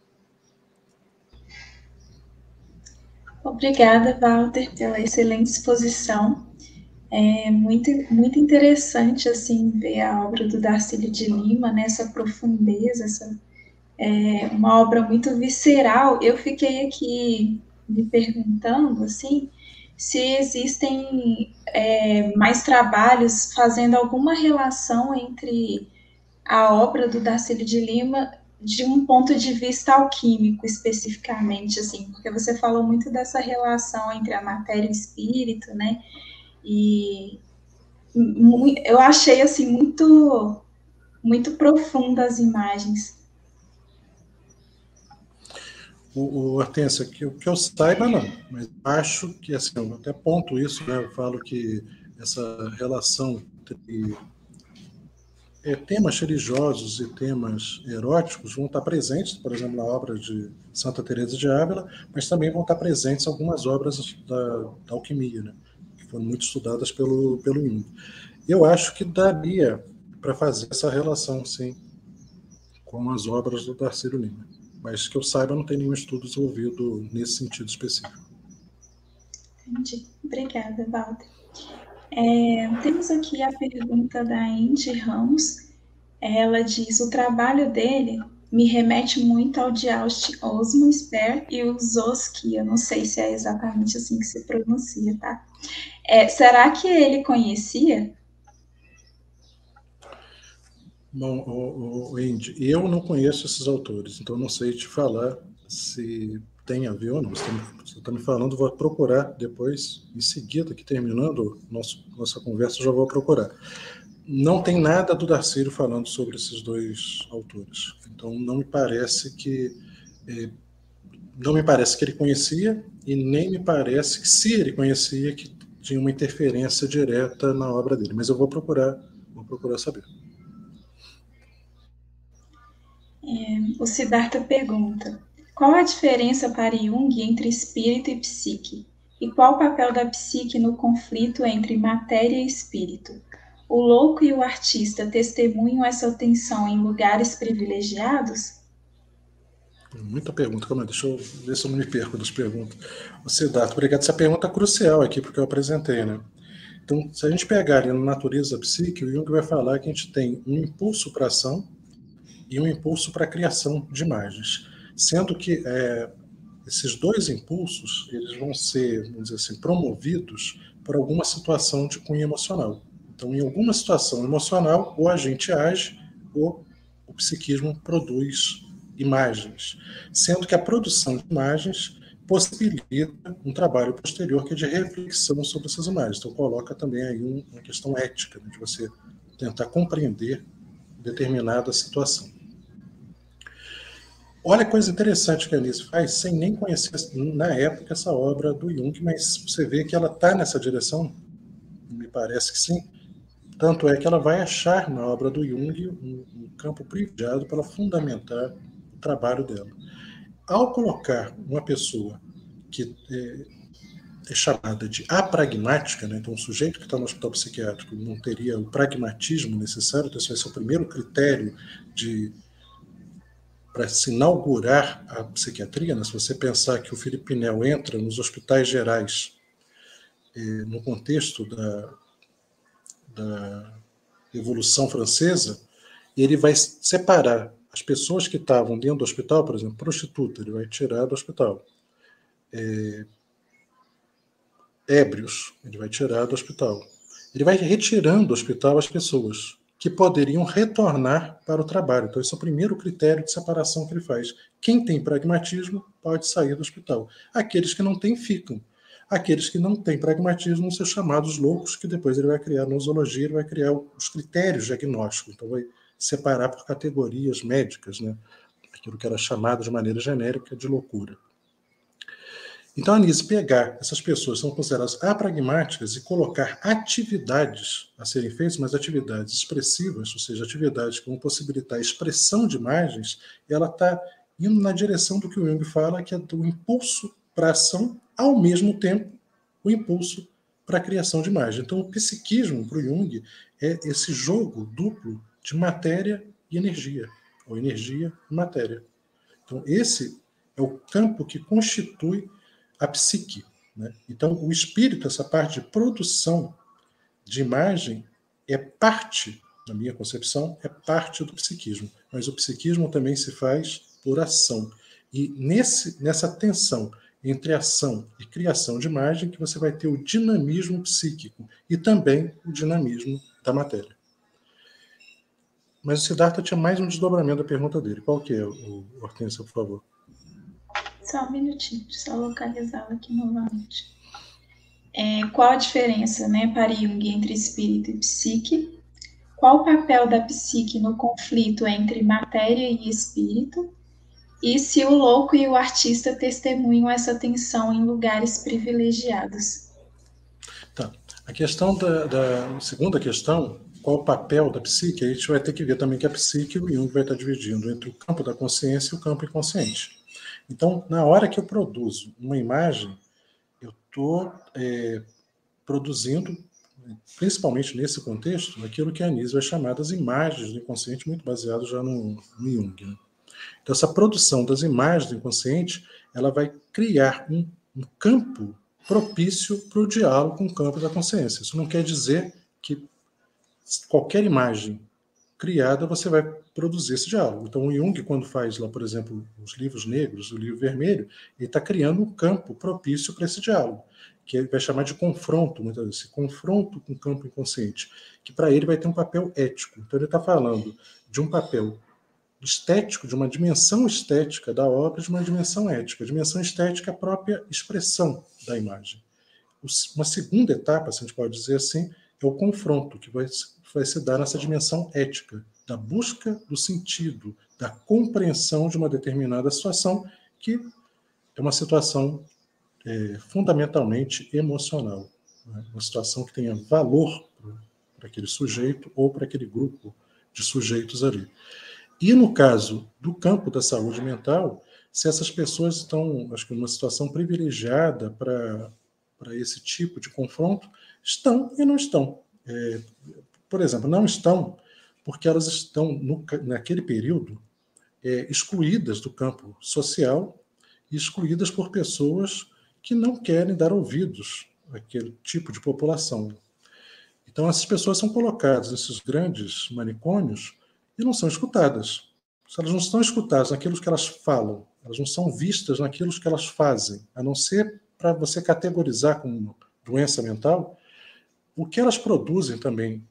Obrigada, Walter, pela excelente exposição. É muito, muito interessante assim, ver a obra do Darcílio de Lima, né, essa profundeza, essa, é, uma obra muito visceral. Eu fiquei aqui me perguntando assim, se existem é, mais trabalhos fazendo alguma relação entre a obra do Darcílio de Lima de um ponto de vista alquímico, especificamente, assim, porque você falou muito dessa relação entre a matéria e o espírito, né? E eu achei assim muito muito profunda as imagens. O, o Hortência, que, que eu saiba, não, mas acho que, assim, eu até ponto isso, né, eu falo que essa relação entre é, temas religiosos e temas eróticos vão estar presentes, por exemplo, na obra de Santa Teresa de Ávila, mas também vão estar presentes algumas obras da, da alquimia, né, que foram muito estudadas pelo, pelo Jung. Eu acho que daria para fazer essa relação, sim, com as obras do Darcílio Lima. Mas que eu saiba, não tem nenhum estudo desenvolvido nesse sentido específico. Entendi. Obrigada, Walter. É, temos aqui a pergunta da Indy Ramos. Ela diz: o trabalho dele me remete muito ao de Osmo Sper e o Zoski. Eu não sei se é exatamente assim que se pronuncia, tá? É, será que ele conhecia? Bom, o, o, o Indy, eu não conheço esses autores, então não sei te falar se tem a ver ou não. Você está tá me falando, vou procurar depois, em seguida, que terminando nosso, nossa conversa, eu já vou procurar. Não tem nada do Darcílio falando sobre esses dois autores. Então não me parece que é, não me parece que ele conhecia e nem me parece que, se ele conhecia, que tinha uma interferência direta na obra dele. Mas eu vou procurar, vou procurar saber. É, o Siddhartha pergunta: qual a diferença para Jung entre espírito e psique? E qual o papel da psique no conflito entre matéria e espírito? O louco e o artista testemunham essa tensão em lugares privilegiados? Muita pergunta, calma aí, deixa eu ver se eu não me perco das perguntas. O Siddhartha, obrigado. Essa pergunta é crucial aqui, porque eu apresentei, né? Então, se a gente pegar ali na natureza da psique, o Jung vai falar que a gente tem um impulso para ação e um impulso para a criação de imagens, sendo que é, esses dois impulsos eles vão ser, vamos dizer assim, promovidos por alguma situação de cunho emocional. Então, em alguma situação emocional, ou a gente age, ou o psiquismo produz imagens, sendo que a produção de imagens possibilita um trabalho posterior que é de reflexão sobre essas imagens. Então, coloca também aí uma questão ética, né, de você tentar compreender determinada situação. Olha que coisa interessante que a Alice faz, sem nem conhecer, na época, essa obra do Jung, mas você vê que ela está nessa direção, me parece que sim. Tanto é que ela vai achar na obra do Jung um, um campo privilegiado para fundamentar o trabalho dela. Ao colocar uma pessoa que é, é chamada de apragmática, né? Então o sujeito que está no hospital psiquiátrico não teria o pragmatismo necessário, então esse vai ser o primeiro critério de para se inaugurar a psiquiatria, né? Se você pensar que o Philippe Pinel entra nos hospitais gerais eh, no contexto da, da Revolução Francesa, ele vai separar as pessoas que estavam dentro do hospital, por exemplo, prostituta, ele vai tirar do hospital. É, ébrios, ele vai tirar do hospital. Ele vai retirando do hospital as pessoas. que poderiam retornar para o trabalho. Então, esse é o primeiro critério de separação que ele faz. Quem tem pragmatismo pode sair do hospital. Aqueles que não têm, ficam. Aqueles que não têm pragmatismo vão ser chamados loucos, que depois ele vai criar na nosologia, ele vai criar os critérios diagnósticos. Então, vai separar por categorias médicas, né? Aquilo que era chamado de maneira genérica de loucura. Então, a Anísio pegar essas pessoas que são consideradas apragmáticas e colocar atividades a serem feitas, mas atividades expressivas, ou seja, atividades que vão possibilitar a expressão de imagens, ela está indo na direção do que o Jung fala, que é do impulso para a ação, ao mesmo tempo, o impulso para a criação de imagem. Então, o psiquismo, para o Jung, é esse jogo duplo de matéria e energia, ou energia e matéria. Então, esse é o campo que constitui a psique, né? Então, o espírito, essa parte de produção de imagem, é parte, na minha concepção, é parte do psiquismo. Mas o psiquismo também se faz por ação. E nesse, nessa tensão entre ação e criação de imagem que você vai ter o dinamismo psíquico e também o dinamismo da matéria. Mas o Siddhartha tinha mais um desdobramento da pergunta dele. Qual que é, o Hortência, por favor? Só um minutinho, só localizá-la aqui novamente. É, qual a diferença, né, para Jung, entre espírito e psique? Qual o papel da psique no conflito entre matéria e espírito? E se o louco e o artista testemunham essa tensão em lugares privilegiados? Tá. A questão da, da segunda questão, qual o papel da psique? A gente vai ter que ver também que a psique, o Jung vai estar dividindo entre o campo da consciência e o campo inconsciente. Então, na hora que eu produzo uma imagem, eu estou é, produzindo, principalmente nesse contexto, aquilo que a Anísio vai chamar das imagens do inconsciente, muito baseado já no, no Jung, né? Então, essa produção das imagens do inconsciente, ela vai criar um, um campo propício para o diálogo com o campo da consciência. Isso não quer dizer que qualquer imagem criada, você vai produzir esse diálogo. Então, o Jung, quando faz lá, por exemplo, os livros negros, o livro vermelho, ele está criando um campo propício para esse diálogo, que ele vai chamar de confronto, muitas vezes, confronto com o campo inconsciente, que para ele vai ter um papel ético. Então, ele está falando de um papel estético, de uma dimensão estética da obra, de uma dimensão ética. A dimensão estética é a própria expressão da imagem. Uma segunda etapa, se a gente pode dizer assim, é o confronto, que vai vai se dar nessa dimensão ética, da busca do sentido, da compreensão de uma determinada situação, que é uma situação é, fundamentalmente emocional, né? Uma situação que tenha valor para aquele sujeito ou para aquele grupo de sujeitos ali. E no caso do campo da saúde mental, se essas pessoas estão, acho que numa situação privilegiada para para esse tipo de confronto, estão e não estão. É, por exemplo, não estão porque elas estão, no, naquele período, é, excluídas do campo social e excluídas por pessoas que não querem dar ouvidos àquele tipo de população. Então, essas pessoas são colocadas nesses grandes manicômios e não são escutadas. Se elas não estão escutadas naquilo que elas falam, elas não são vistas naquilo que elas fazem, a não ser para você categorizar como doença mental, o que elas produzem também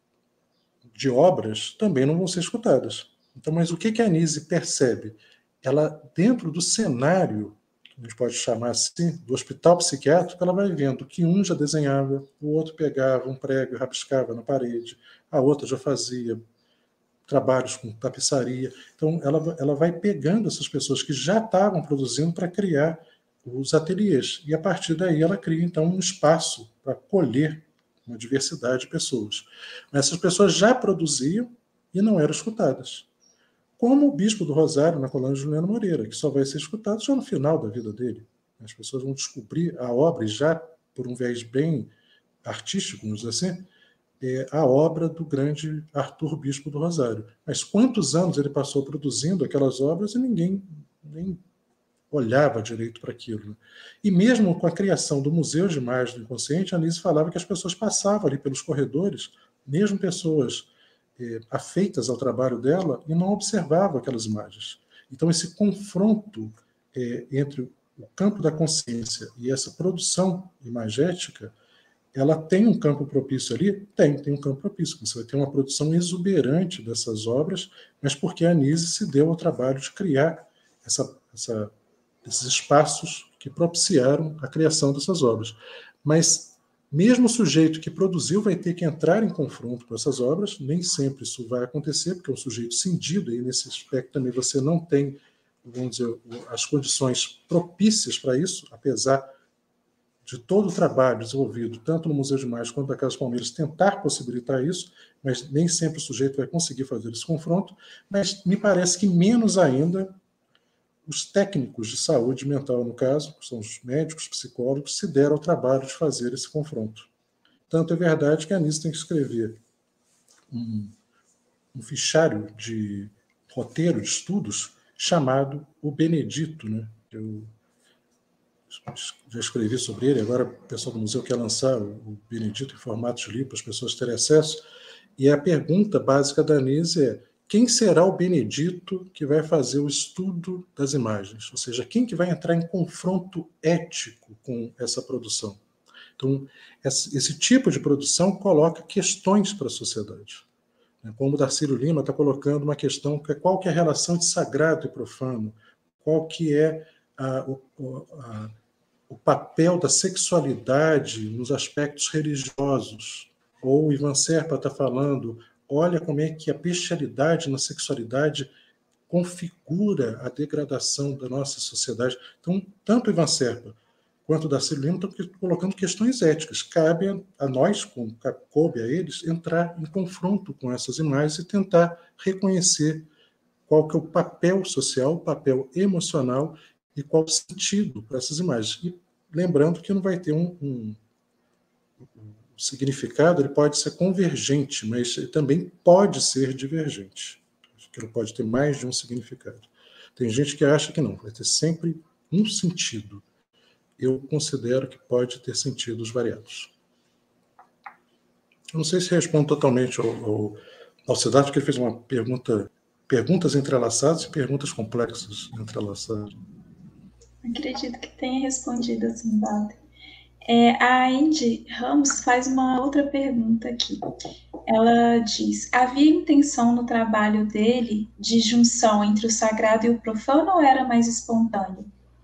de obras também não vão ser escutadas. Então, mas o que, que a Anísio percebe? Ela, dentro do cenário, a gente pode chamar assim, do hospital psiquiátrico, ela vai vendo que um já desenhava, o outro pegava um prego e rabiscava na parede, a outra já fazia trabalhos com tapeçaria. Então, ela, ela vai pegando essas pessoas que já estavam produzindo para criar os ateliês. E, a partir daí, ela cria, então, um espaço para colher uma diversidade de pessoas. Mas essas pessoas já produziam e não eram escutadas. Como o bispo do Rosário, na colônia de Juliano Moreira, que só vai ser escutado só no final da vida dele. As pessoas vão descobrir a obra, e já por um viés bem artístico, vamos dizer assim, é a obra do grande Arthur Bispo do Rosário. Mas quantos anos ele passou produzindo aquelas obras e ninguém nem olhava direito para aquilo. E mesmo com a criação do Museu de Imagens do Inconsciente, a Anísio falava que as pessoas passavam ali pelos corredores, mesmo pessoas eh, afeitas ao trabalho dela, e não observavam aquelas imagens. Então, esse confronto eh, entre o campo da consciência e essa produção imagética ela tem um campo propício ali? Tem, tem um campo propício. Você vai ter uma produção exuberante dessas obras, mas porque a Anísia se deu ao trabalho de criar essa, essa, esses espaços que propiciaram a criação dessas obras. Mas mesmo o sujeito que produziu vai ter que entrar em confronto com essas obras, nem sempre isso vai acontecer, porque é um sujeito cindido, e nesse aspecto também você não tem, vamos dizer, as condições propícias para isso, apesar de todo o trabalho desenvolvido, tanto no Museu de Imagens quanto na Casa Palmeiras, tentar possibilitar isso, mas nem sempre o sujeito vai conseguir fazer esse confronto, mas me parece que menos ainda os técnicos de saúde mental, no caso, que são os médicos, psicólogos, se deram ao trabalho de fazer esse confronto. Tanto é verdade que a Anísia tem que escrever um, um fichário de roteiro de estudos chamado O Benedito, né? Eu já escrevi sobre ele, agora o pessoal do museu quer lançar o Benedito em formato de livro para as pessoas terem acesso, e a pergunta básica da Anísia é: quem será o Benedito que vai fazer o estudo das imagens? Ou seja, quem que vai entrar em confronto ético com essa produção? Então, esse tipo de produção coloca questões para a sociedade. Como o Darcílio Lima está colocando uma questão, que é qual que é a relação de sagrado e profano, qual que é a, a, o papel da sexualidade nos aspectos religiosos. Ou o Ivan Serpa está falando, olha como é que a bestialidade na sexualidade configura a degradação da nossa sociedade. Então, tanto o Ivan Serpa quanto o Darcílio Lima estão colocando questões éticas. Cabe a nós, como coube a eles, entrar em confronto com essas imagens e tentar reconhecer qual que é o papel social, o papel emocional e qual o sentido para essas imagens. E lembrando que não vai ter um, um, um significado, ele pode ser convergente, mas ele também pode ser divergente. Que ele pode ter mais de um significado. Tem gente que acha que não, vai ter sempre um sentido. Eu considero que pode ter sentidos variados. Eu não sei se respondo totalmente ao, ao, ao Siddhartha, porque ele fez uma pergunta, perguntas entrelaçadas e perguntas complexas entrelaçadas. Acredito que tenha respondido assim, Walter. É, a Andy Ramos faz uma outra pergunta aqui. Ela diz: havia intenção no trabalho dele de junção entre o sagrado e o profano ou era mais espontâneo?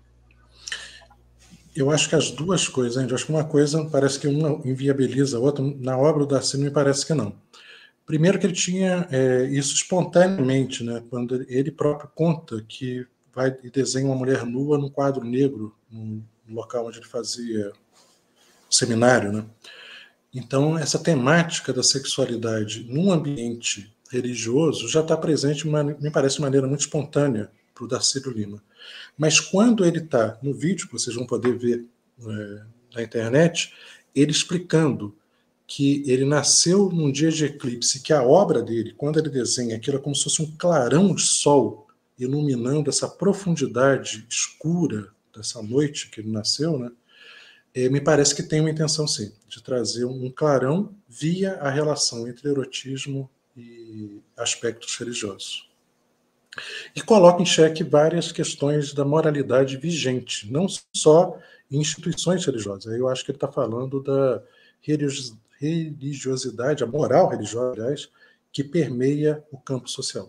Eu acho que as duas coisas, Andy, eu acho que uma coisa parece que uma inviabiliza a outra. Na obra do Darcy me parece que não. Primeiro que ele tinha é, isso espontaneamente, né? Quando ele próprio conta que vai e desenha uma mulher nua num quadro negro, no local onde ele fazia o seminário, né? Então, essa temática da sexualidade num ambiente religioso já está presente, me parece, de maneira muito espontânea para o Darcílio Lima. Mas quando ele está no vídeo, que vocês vão poder ver é, na internet, ele explicando que ele nasceu num dia de eclipse, que a obra dele, quando ele desenha aquilo, é como se fosse um clarão de sol iluminando essa profundidade escura dessa noite que ele nasceu, né? É, me parece que tem uma intenção, sim, de trazer um clarão via a relação entre erotismo e aspectos religiosos. E coloca em xeque várias questões da moralidade vigente, não só em instituições religiosas. Aí eu acho que ele está falando da religiosidade, a moral religiosa, aliás, que permeia o campo social.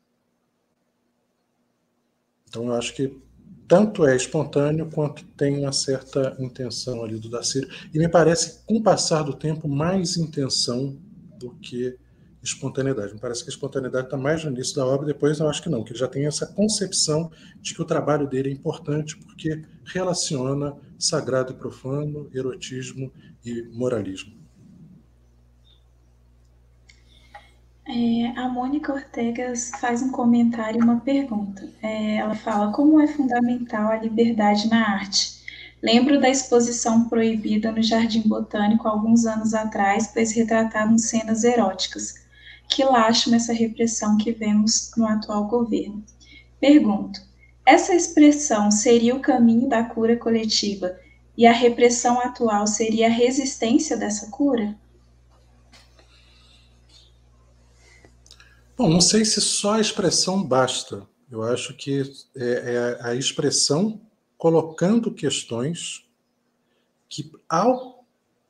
Então eu acho que tanto é espontâneo quanto tem uma certa intenção ali do Darcílio. E me parece, com o passar do tempo, mais intenção do que espontaneidade. Me parece que a espontaneidade está mais no início da obra, depois eu acho que não, que ele já tem essa concepção de que o trabalho dele é importante porque relaciona sagrado e profano, erotismo e moralismo. É, a Mônica Ortegas faz um comentário e uma pergunta. É, ela fala: como é fundamental a liberdade na arte? Lembro da exposição proibida no Jardim Botânico alguns anos atrás, pois retratavam cenas eróticas. Que lástima essa repressão que vemos no atual governo. Pergunto: essa expressão seria o caminho da cura coletiva e a repressão atual seria a resistência dessa cura? Bom, não sei se só a expressão basta. Eu acho que é, é a expressão colocando questões que, ao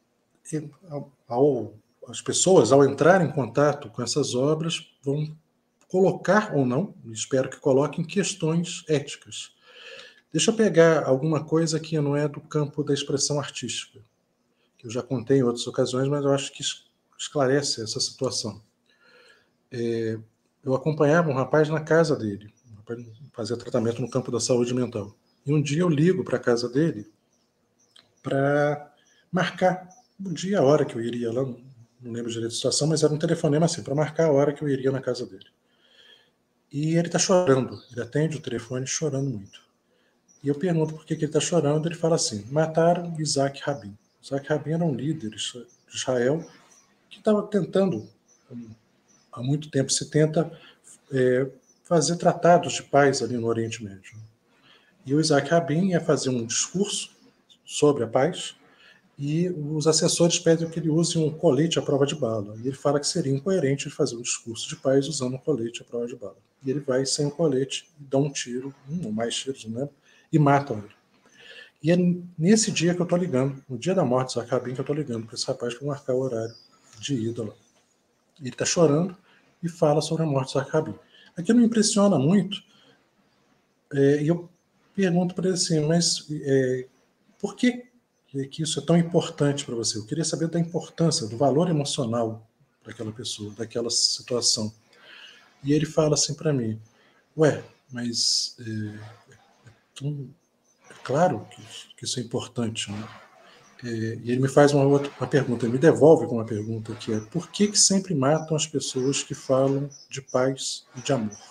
ao, ao, as pessoas, ao entrar em contato com essas obras, vão colocar ou não, espero que coloquem, questões éticas. Deixa eu pegar alguma coisa que não é do campo da expressão artística, que eu já contei em outras ocasiões, mas eu acho que esclarece essa situação. É, eu acompanhava um rapaz na casa dele, um rapaz fazia tratamento no campo da saúde mental. E um dia eu ligo para a casa dele para marcar o dia, a hora que eu iria lá, não lembro direito da situação, mas era um telefonema assim, para marcar a hora que eu iria na casa dele. E ele está chorando, ele atende o telefone chorando muito. E eu pergunto por que, que ele está chorando, ele fala assim, mataram Isaac Rabin. Isaac Rabin era um líder de Israel que estava tentando, há muito tempo se tenta é, fazer tratados de paz ali no Oriente Médio. E o Isaac Rabin ia fazer um discurso sobre a paz e os assessores pedem que ele use um colete à prova de bala. E ele fala que seria incoerente ele fazer um discurso de paz usando um colete à prova de bala. E ele vai sem o colete e dá um tiro, um ou mais tiros, não lembro, e matam ele. E é nesse dia que eu estou ligando, no dia da morte do Isaac Rabin, que eu estou ligando para esse rapaz para marcar o horário de ida lá. Ele está chorando e fala sobre a morte do Isaac Rabin. Aquilo me impressiona muito, é, e eu pergunto para ele assim, mas é, por que, que isso é tão importante para você? Eu queria saber da importância, do valor emocional daquela pessoa, daquela situação. E ele fala assim para mim, ué, mas é, é, tão, é claro que, que isso é importante, né? É, e ele me faz uma, outra, uma pergunta, ele me devolve com uma pergunta que é, por que, que sempre matam as pessoas que falam de paz e de amor?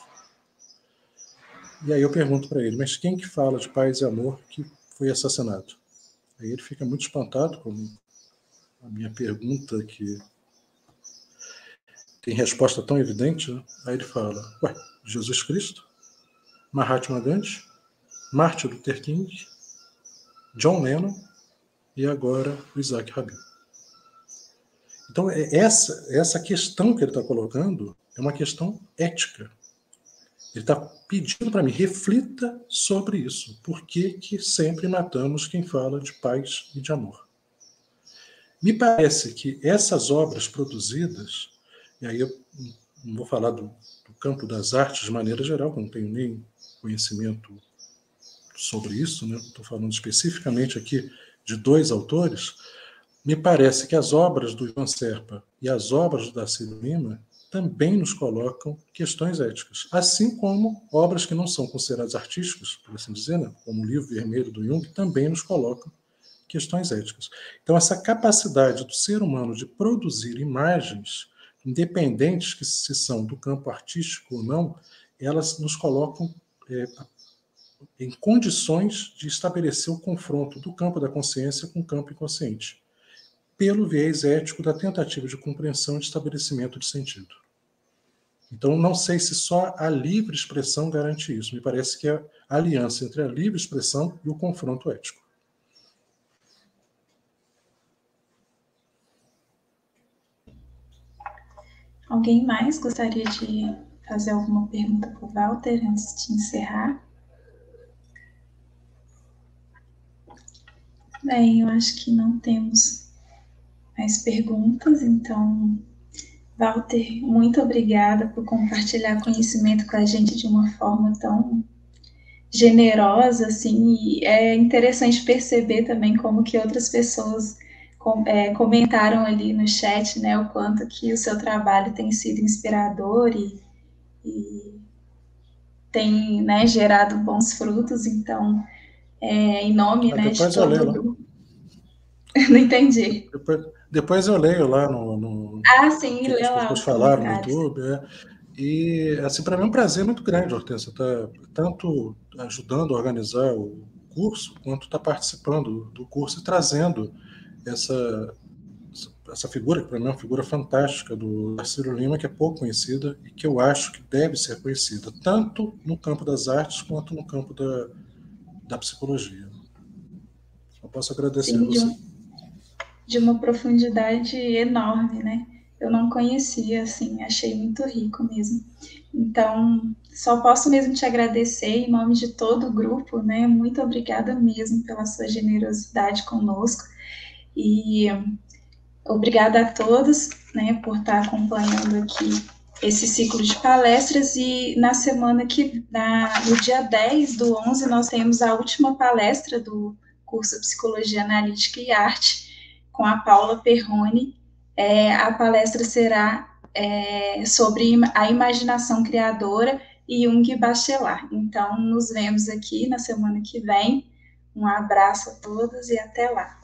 E aí eu pergunto para ele, mas quem que fala de paz e amor que foi assassinado? Aí ele fica muito espantado com a minha pergunta, que tem resposta tão evidente, né? Aí ele fala, ué, Jesus Cristo, Mahatma Gandhi, Martin Luther King, John Lennon e agora o Isaac Rabin. Então, essa, essa questão que ele está colocando é uma questão ética. Ele está pedindo para mim, reflita sobre isso. Por que, que sempre matamos quem fala de paz e de amor? Me parece que essas obras produzidas, e aí eu não vou falar do, do campo das artes de maneira geral, que eu não tenho nem conhecimento sobre isso, né? Estou falando especificamente aqui de dois autores, me parece que as obras do Ivan Serpa e as obras do Darcílio Lima também nos colocam questões éticas, assim como obras que não são consideradas artísticas, por assim dizer, né, como o Livro Vermelho do Jung, também nos colocam questões éticas. Então, essa capacidade do ser humano de produzir imagens, independentes que se são do campo artístico ou não, elas nos colocam é, em condições de estabelecer o confronto do campo da consciência com o campo inconsciente, pelo viés ético da tentativa de compreensão e de estabelecimento de sentido. Então, não sei se só a livre expressão garante isso. Me parece que é a aliança entre a livre expressão e o confronto ético. Alguém mais gostaria de fazer alguma pergunta para o Walter antes de encerrar? Bem, eu acho que não temos mais perguntas, então, Walter, muito obrigada por compartilhar conhecimento com a gente de uma forma tão generosa, assim, e é interessante perceber também como que outras pessoas com, é, comentaram ali no chat, né, o quanto que o seu trabalho tem sido inspirador e, e tem, né, gerado bons frutos, então, é, em nome, ah, né, de todo o grupo. Não entendi. Depois, depois eu leio lá no, no ah, sim, que lê as lá pessoas os falaram no comentários. YouTube. É. E, assim, para mim é um prazer muito grande, Hortência, estar tá, tanto ajudando a organizar o curso, quanto estar tá participando do curso e trazendo essa, essa figura, que para mim é uma figura fantástica, do Darcílio Lima, que é pouco conhecida e que eu acho que deve ser conhecida, tanto no campo das artes quanto no campo da, da psicologia. Eu posso agradecer Sim, a você. De, um, de uma profundidade enorme, né? Eu não conhecia, assim, achei muito rico mesmo. Então, só posso mesmo te agradecer em nome de todo o grupo, né? Muito obrigada mesmo pela sua generosidade conosco. E obrigada a todos, né, por estar acompanhando aqui esse ciclo de palestras, e na semana que, na, no dia dez do onze, nós temos a última palestra do curso Psicologia Analítica e Arte, com a Paula Perrone. É, a palestra será é, sobre a imaginação criadora e Jung e Bachelard. Então, nos vemos aqui na semana que vem. Um abraço a todos e até lá.